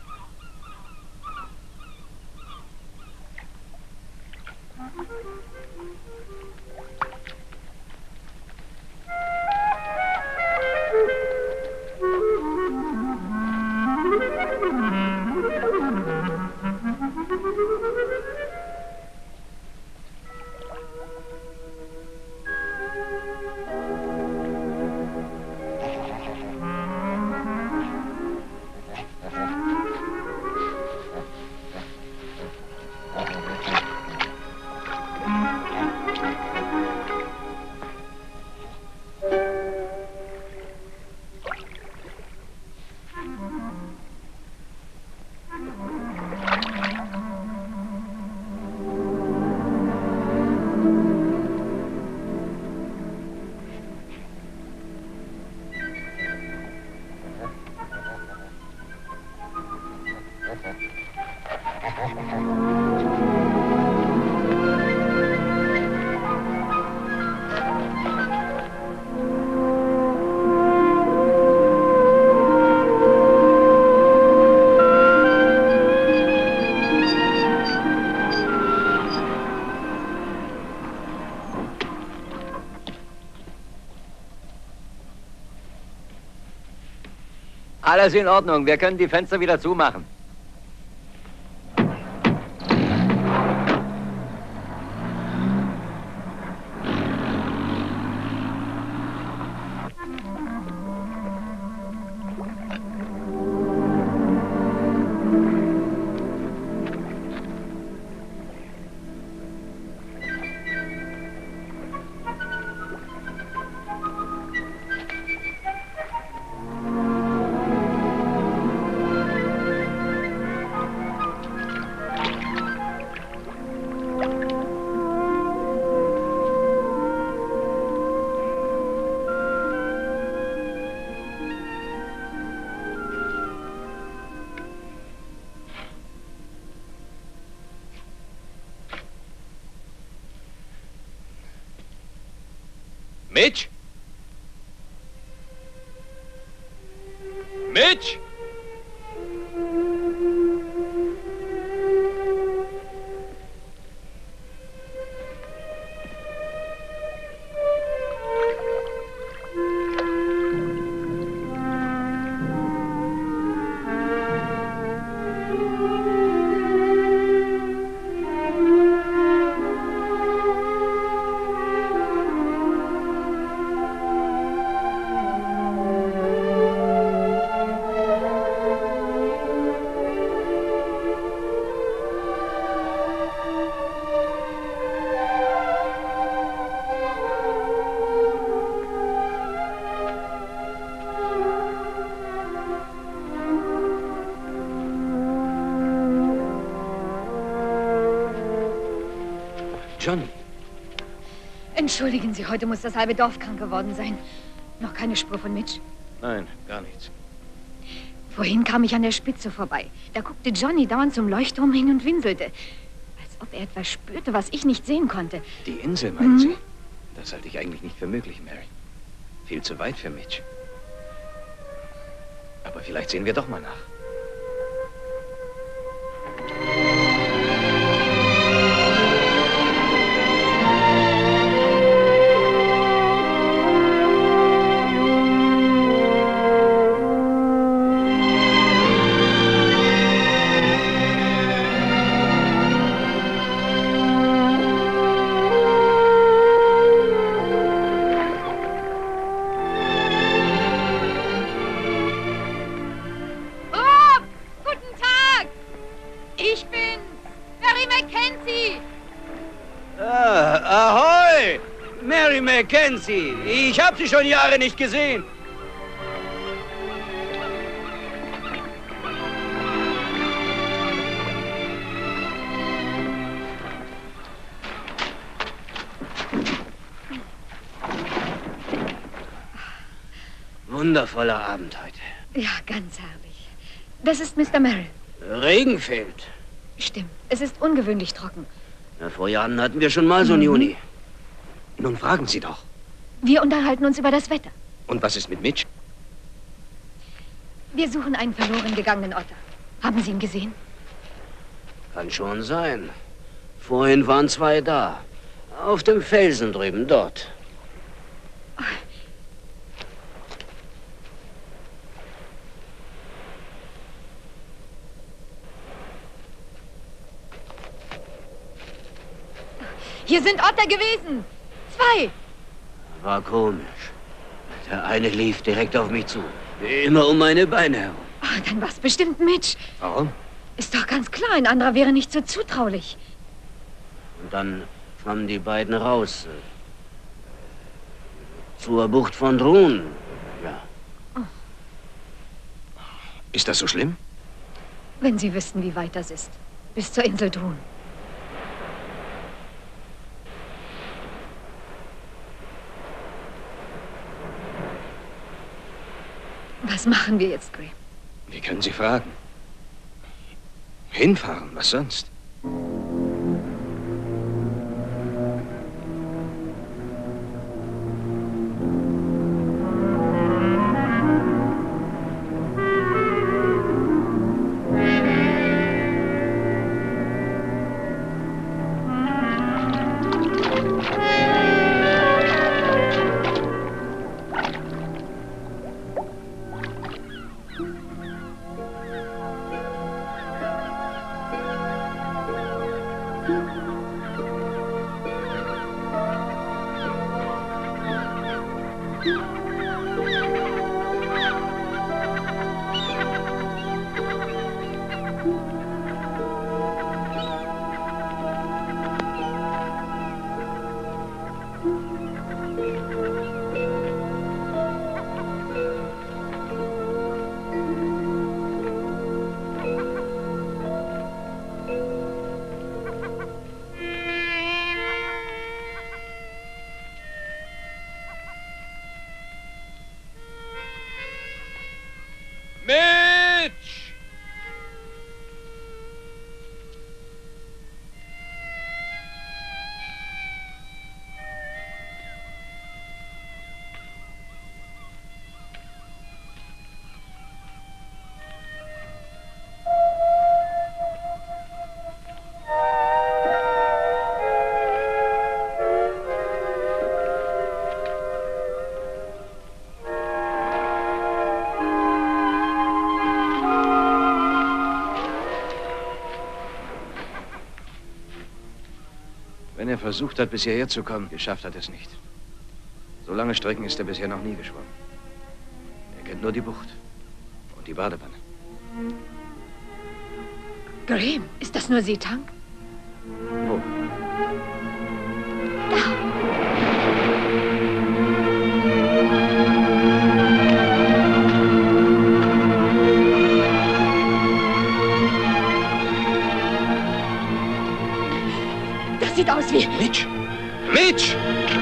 Alles in Ordnung, wir können die Fenster wieder zumachen. Mitch? Mitch? Johnny. Entschuldigen Sie, heute muss das halbe Dorf krank geworden sein. Noch keine Spur von Mitch? Nein, gar nichts. Vorhin kam ich an der Spitze vorbei. Da guckte Johnny dauernd zum Leuchtturm hin und winselte. Als ob er etwas spürte, was ich nicht sehen konnte. Die Insel, meinen Sie? Das halte ich eigentlich nicht für möglich, Mary. Viel zu weit für Mitch. Aber vielleicht sehen wir doch mal nach. Ahoi! Mary Mackenzie! Ich habe Sie schon Jahre nicht gesehen. Wundervoller Abend heute. Ja, ganz herrlich. Das ist Mr. Merrill. Regen fehlt. Stimmt, es ist ungewöhnlich trocken. Na, vor Jahren hatten wir schon mal so einen Juni. Nun fragen Sie doch. Wir unterhalten uns über das Wetter. Und was ist mit Mitch? Wir suchen einen verloren gegangenen Otter. Haben Sie ihn gesehen? Kann schon sein. Vorhin waren 2 da. Auf dem Felsen drüben, dort. Hier sind Otter gewesen. 2. War komisch. Der eine lief direkt auf mich zu. Immer um meine Beine herum. Oh, dann war's bestimmt Mitch. Warum? Ist doch ganz klar, ein anderer wäre nicht so zutraulich. Und dann schwammen die beiden raus. Zur Bucht von Drun. Ja. Oh. Ist das so schlimm? Wenn Sie wüssten, wie weit das ist. Bis zur Insel Drun. Was machen wir jetzt, Graham? Wie können Sie fragen? Hinfahren, was sonst? Wenn er versucht hat, bis hierher zu kommen, geschafft hat er es nicht. So lange Strecken ist er bisher noch nie geschwommen. Er kennt nur die Bucht und die Badewanne. Graham, ist das nur Seetang? Wo? Das sieht aus wie Mitch! Mitch!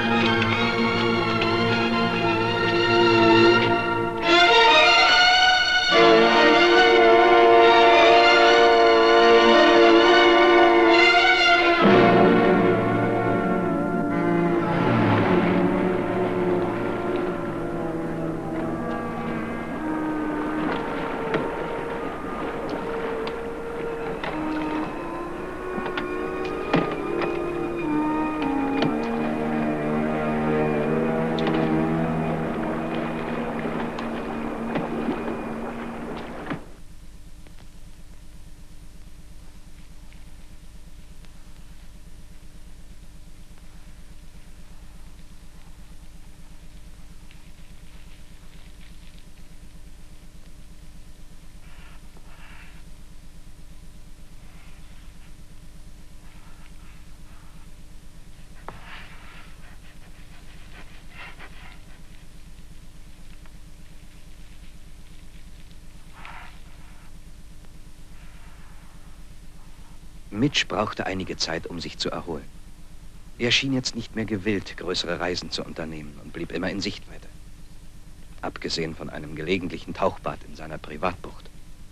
Mitch brauchte einige Zeit, um sich zu erholen. Er schien jetzt nicht mehr gewillt, größere Reisen zu unternehmen und blieb immer in Sichtweite. Abgesehen von einem gelegentlichen Tauchbad in seiner Privatbucht.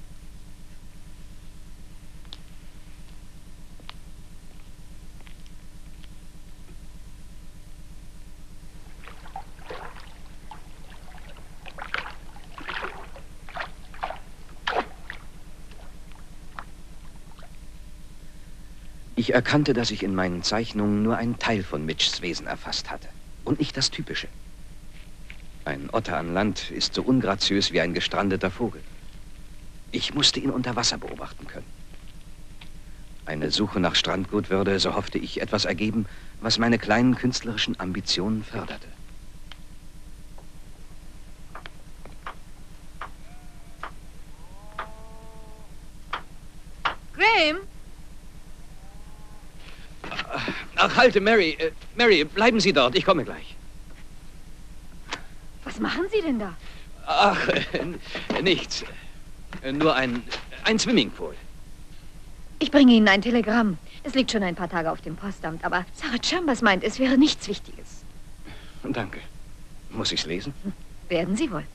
Ich erkannte, dass ich in meinen Zeichnungen nur einen Teil von Mitchs Wesen erfasst hatte. Und nicht das Typische. Ein Otter an Land ist so ungraziös wie ein gestrandeter Vogel. Ich musste ihn unter Wasser beobachten können. Eine Suche nach Strandgut würde, so hoffte ich, etwas ergeben, was meine kleinen künstlerischen Ambitionen förderte. Graham? Ach, halte, Mary. Mary, bleiben Sie dort. Ich komme gleich. Was machen Sie denn da? Ach, nichts. Nur ein Swimmingpool. Ich bringe Ihnen ein Telegramm. Es liegt schon ein paar Tage auf dem Postamt, aber Sarah Chambers meint, es wäre nichts Wichtiges. Danke. Muss ich's lesen? Werden Sie wohl.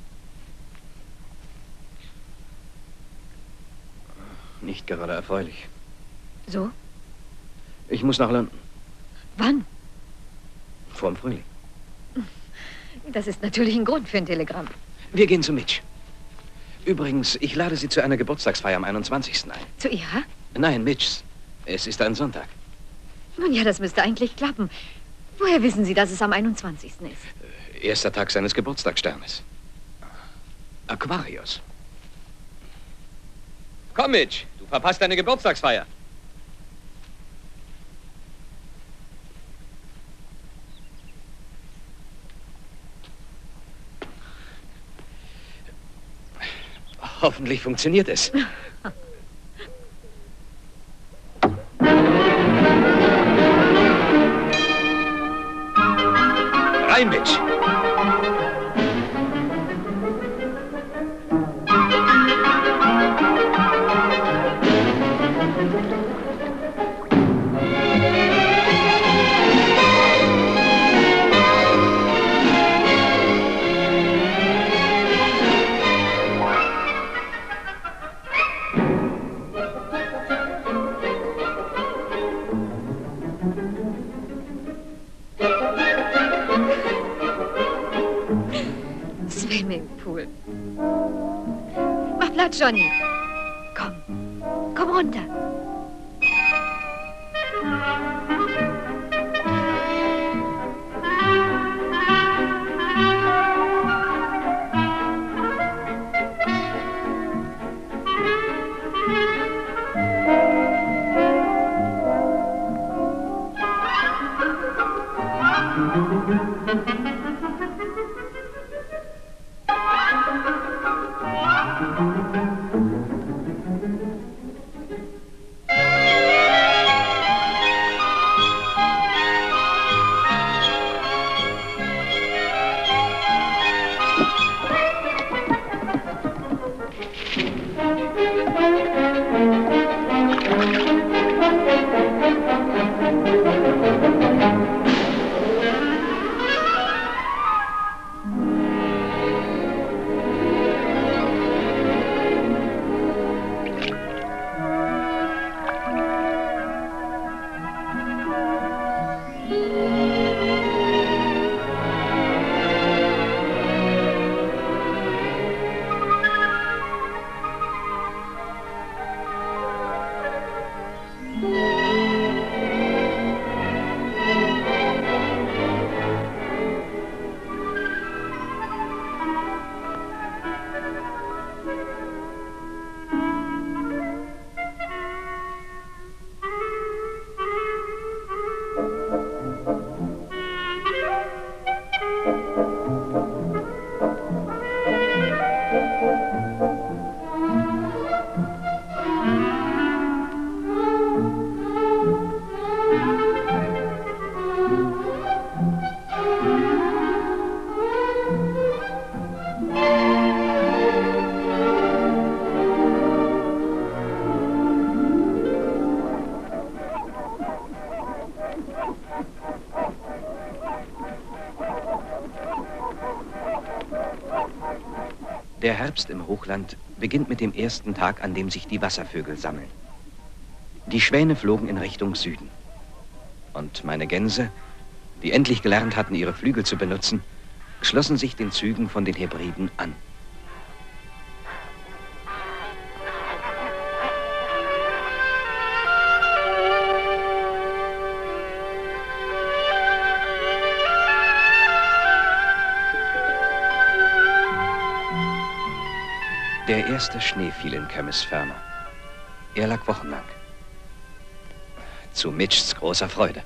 Nicht gerade erfreulich. So? Ich muss nach London. Wann? Vorm Frühling. Das ist natürlich ein Grund für ein Telegramm. Wir gehen zu Mitch. Übrigens, ich lade Sie zu einer Geburtstagsfeier am 21. ein. Zu Ihrer? Nein, Mitchs. Es ist ein Sonntag. Nun ja, das müsste eigentlich klappen. Woher wissen Sie, dass es am 21. ist? Erster Tag seines Geburtstagssternes. Aquarius. Komm, Mitch. Du verpasst deine Geburtstagsfeier. Hoffentlich funktioniert es. Rein, Mitch. Swimmingpool. Mach Platz, Johnny. Komm. Komm runter. Der Herbst im Hochland beginnt mit dem ersten Tag, an dem sich die Wasservögel sammeln. Die Schwäne flogen in Richtung Süden. Und meine Gänse, die endlich gelernt hatten, ihre Flügel zu benutzen, schlossen sich den Zügen von den Hebriden an. Der erste Schnee fiel in Kömmisförmer. Er lag wochenlang. Zu Mitchs großer Freude.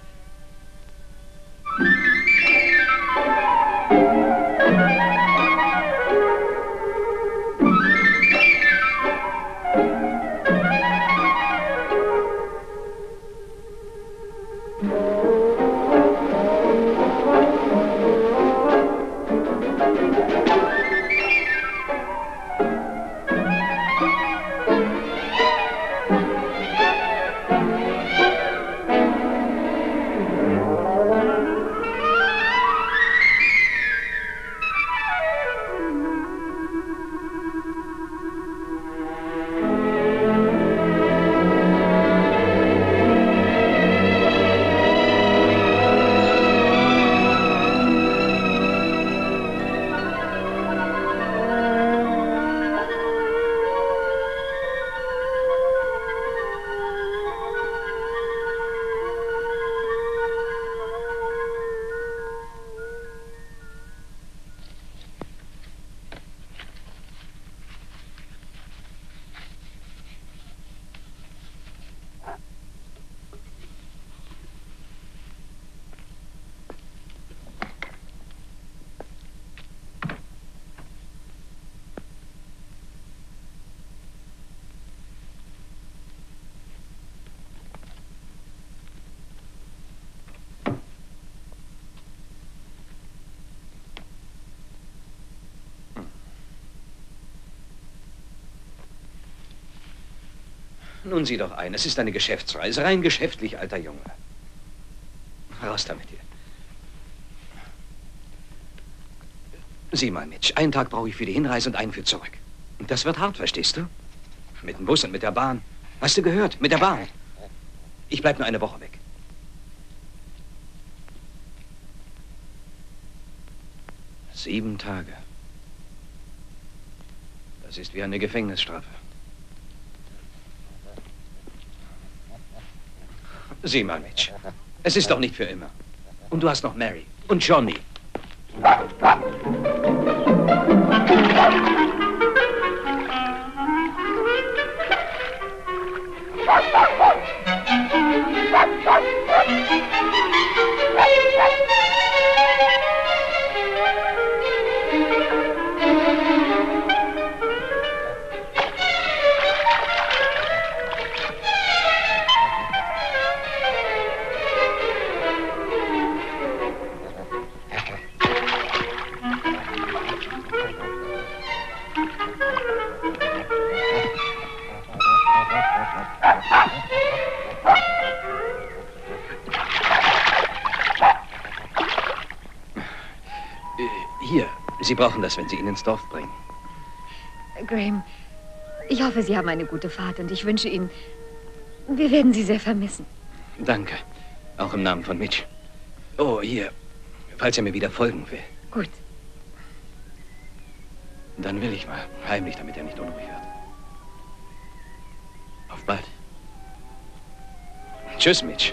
Nun sieh doch ein, es ist eine Geschäftsreise, rein geschäftlich, alter Junge. Raus damit hier. Sieh mal, Mitch, einen Tag brauche ich für die Hinreise und einen für zurück. Und das wird hart, verstehst du? Mit dem Bus und mit der Bahn. Hast du gehört? Mit der Bahn. Ich bleib nur eine Woche weg. Sieben Tage. Das ist wie eine Gefängnisstrafe. Sieh mal, Mitch. Es ist doch nicht für immer. Und du hast noch Mary und Johnny. Hier, Sie brauchen das, wenn Sie ihn ins Dorf bringen. Graham, ich hoffe, Sie haben eine gute Fahrt und ich wünsche Ihnen, wir werden Sie sehr vermissen. Danke, auch im Namen von Mitch. Oh, hier, falls er mir wieder folgen will. Gut. Dann will ich mal, heimlich, damit er nicht unruhig wird. Auf bald. Tschüss, Mitch.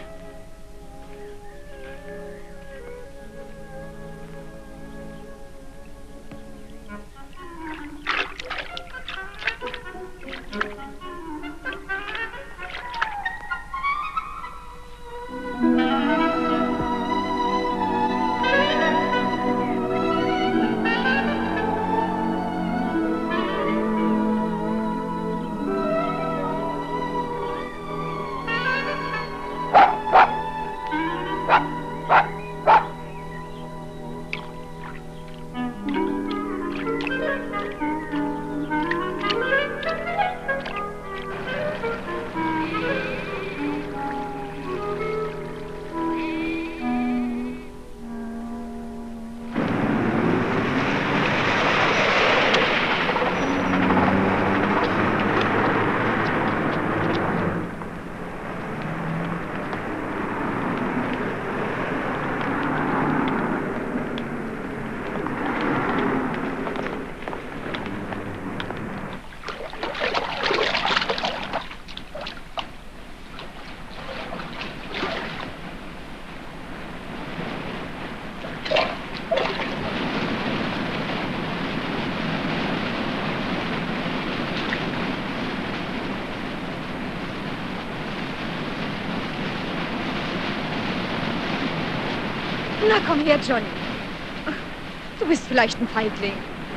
Na, komm her, Johnny. Du bist vielleicht ein Feigling.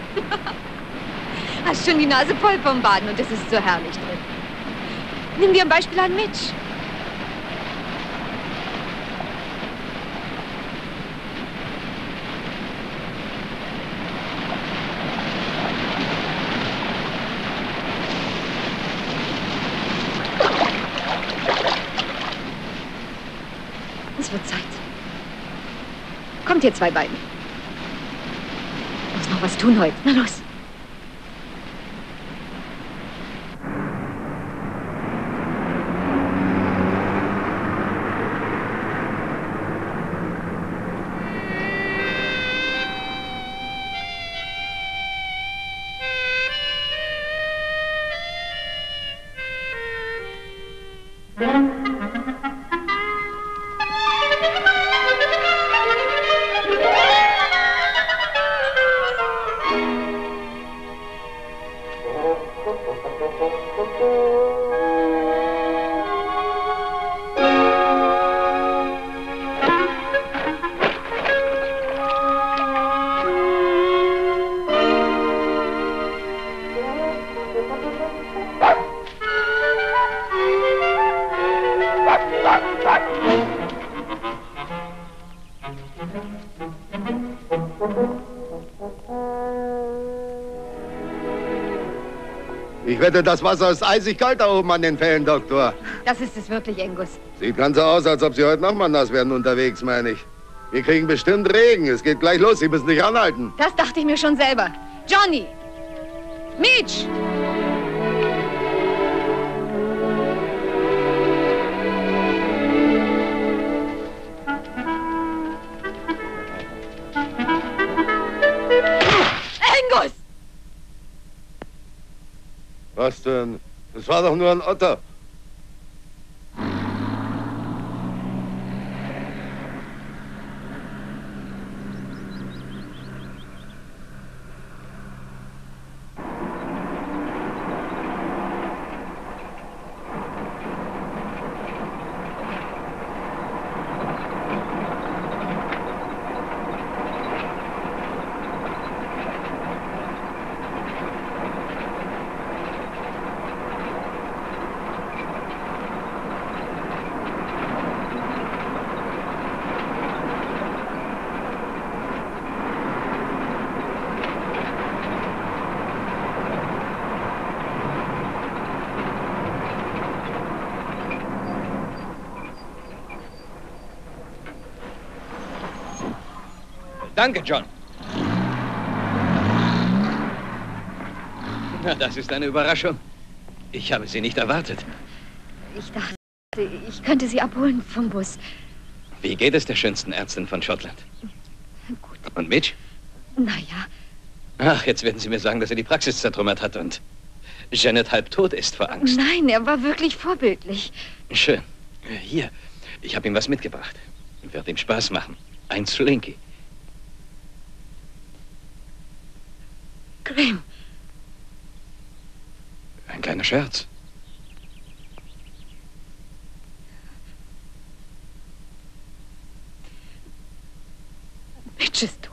Hast schon die Nase voll vom Baden und es ist so herrlich drin. Nimm dir ein Beispiel an Mitch. Es wird Zeit. Kommt ihr zwei beiden. Muss noch was tun heute. Na los. Ich wette, das Wasser ist eisig kalt da oben an den Fällen, Doktor. Das ist es wirklich, Angus. Sieht ganz so aus, als ob Sie heute noch mal nass werden unterwegs, meine ich. Wir kriegen bestimmt Regen. Es geht gleich los. Sie müssen nicht anhalten. Das dachte ich mir schon selber. Johnny! Mitch! Angus! Was denn? Das war doch nur ein Otter. Danke, John. Na, das ist eine Überraschung. Ich habe sie nicht erwartet. Ich dachte, ich könnte Sie abholen vom Bus. Wie geht es der schönsten Ärztin von Schottland? Gut. Und Mitch? Naja, Ach, jetzt werden Sie mir sagen, dass er die Praxis zertrümmert hat und Janet halb tot ist vor Angst. nein, er war wirklich vorbildlich. Schön. Hier, ich habe ihm was mitgebracht. Wird ihm Spaß machen. Ein Slinky. Graham. Ein kleiner Scherz. Mitch ist tot.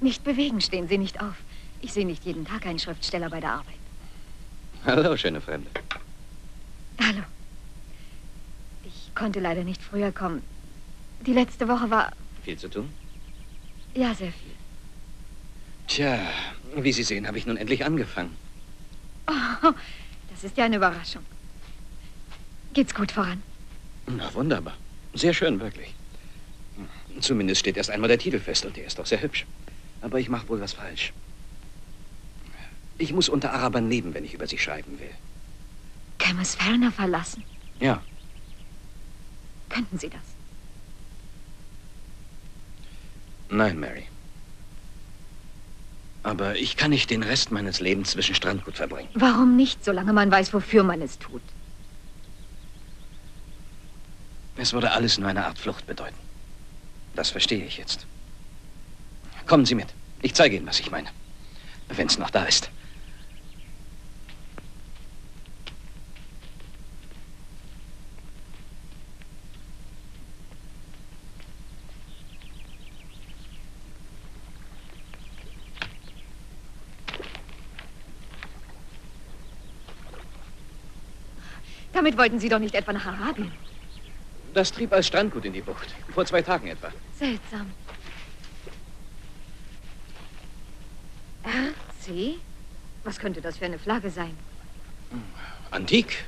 nicht bewegen, stehen Sie nicht auf. Ich sehe nicht jeden Tag einen Schriftsteller bei der Arbeit. Hallo, schöne Fremde. Hallo. Ich konnte leider nicht früher kommen. Die letzte Woche war... Viel zu tun? Ja, sehr viel. Tja, wie Sie sehen, habe ich nun endlich angefangen. Oh, das ist ja eine Überraschung. Geht's gut voran? Na, wunderbar. Sehr schön, wirklich. Zumindest steht erst einmal der Titel fest und der ist doch sehr hübsch. Aber ich mache wohl was falsch. Ich muss unter Arabern leben, wenn ich über sie schreiben will. Camus Fellner verlassen? Ja. Könnten Sie das? Nein, Mary. Aber ich kann nicht den Rest meines Lebens zwischen Strandgut verbringen. Warum nicht, solange man weiß, wofür man es tut? Es würde alles nur eine Art Flucht bedeuten. Das verstehe ich jetzt. Kommen Sie mit. Ich zeige Ihnen, was ich meine. Wenn es noch da ist. Damit wollten Sie doch nicht etwa nach Arabien. Das trieb als Strandgut in die Bucht. Vor 2 Tagen etwa. Seltsam. RC? Was könnte das für eine Flagge sein? Antik.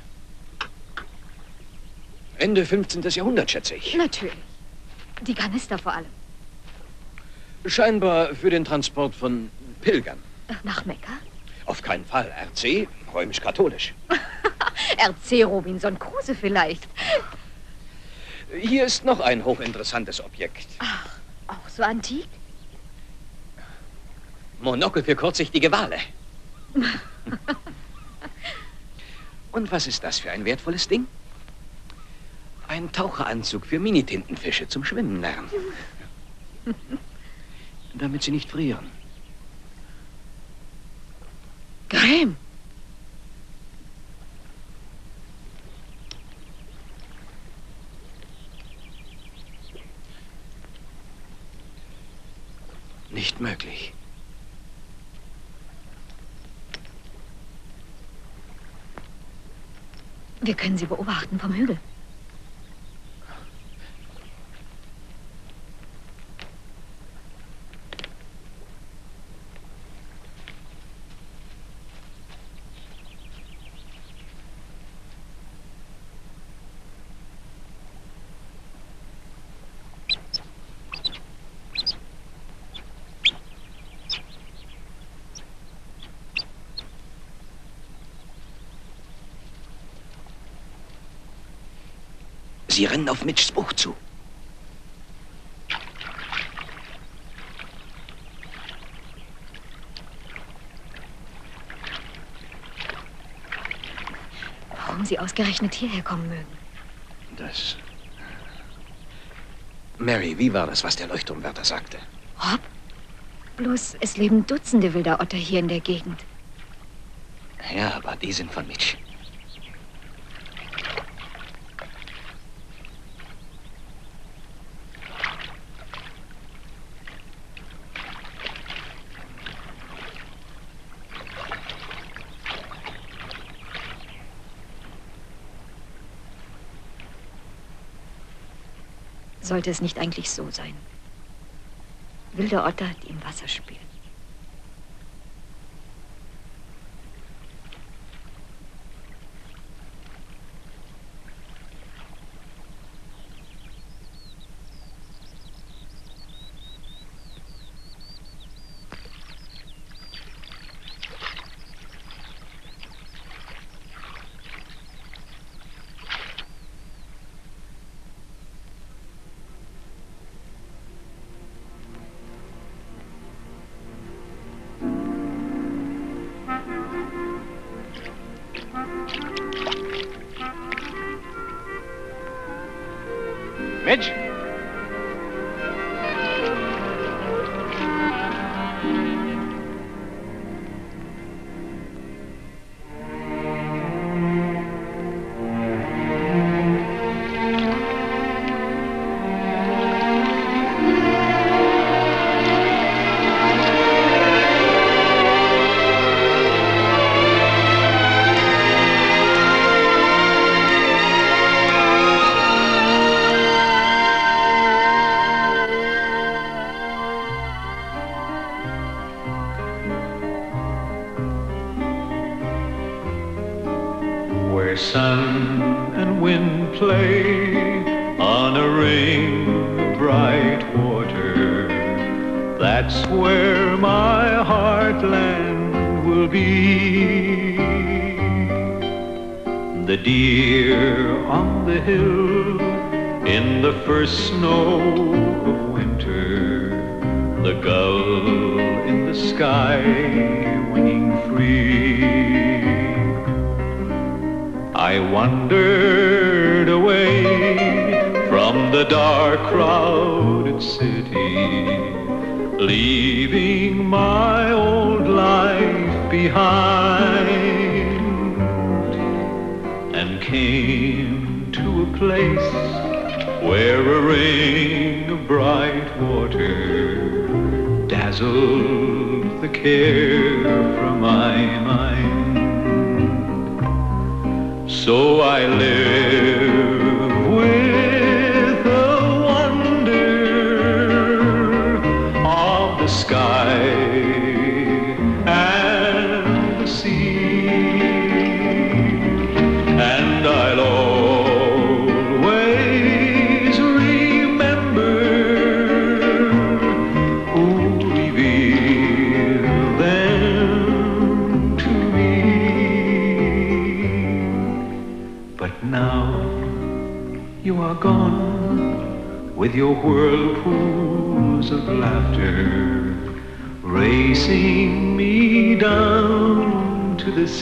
Ende 15. Jahrhundert, schätze ich. Natürlich. Die Kanister vor allem. Scheinbar für den Transport von Pilgern. Nach Mekka? Auf keinen Fall. RC, römisch-katholisch. RC Robinson Crusoe vielleicht. Hier ist noch ein hochinteressantes Objekt. Ach, auch so antik? Monokel für kurzsichtige Wale. Und was ist das für ein wertvolles Ding? Ein Taucheranzug für Mini-Tintenfische zum Schwimmen lernen. Damit sie nicht frieren. Graham! Nicht möglich. Wir können sie beobachten vom Hügel. Sie rennen auf Mitchs Bucht zu. Warum Sie ausgerechnet hierher kommen mögen? Das... Mary, wie war das, was der Leuchtturmwärter sagte? Rob? Bloß, es leben Dutzende wilder Otter hier in der Gegend. Ja, aber die sind von Mitch. Sollte es nicht eigentlich so sein? Wilde Otter, die im Wasser spielen. Mitch? sun and wind play on a ring of bright water. That's where my heartland will be. The deer on the hill in the first snow of winter, the gull in the sky winging free. I wandered away from the dark crowded city, leaving my old life behind, and came to a place where a ring of bright water dazzled the care from my mind. So I live with the wonder of the sky and the sea, and I'll always remember who revealed them to me. But now you are gone with your whirlpools of laughter, racing me down to the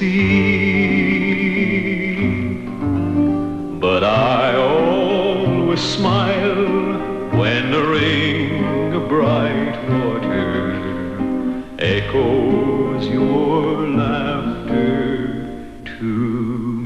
sea. But I always smile when a ring of bright water echoes your laughter too.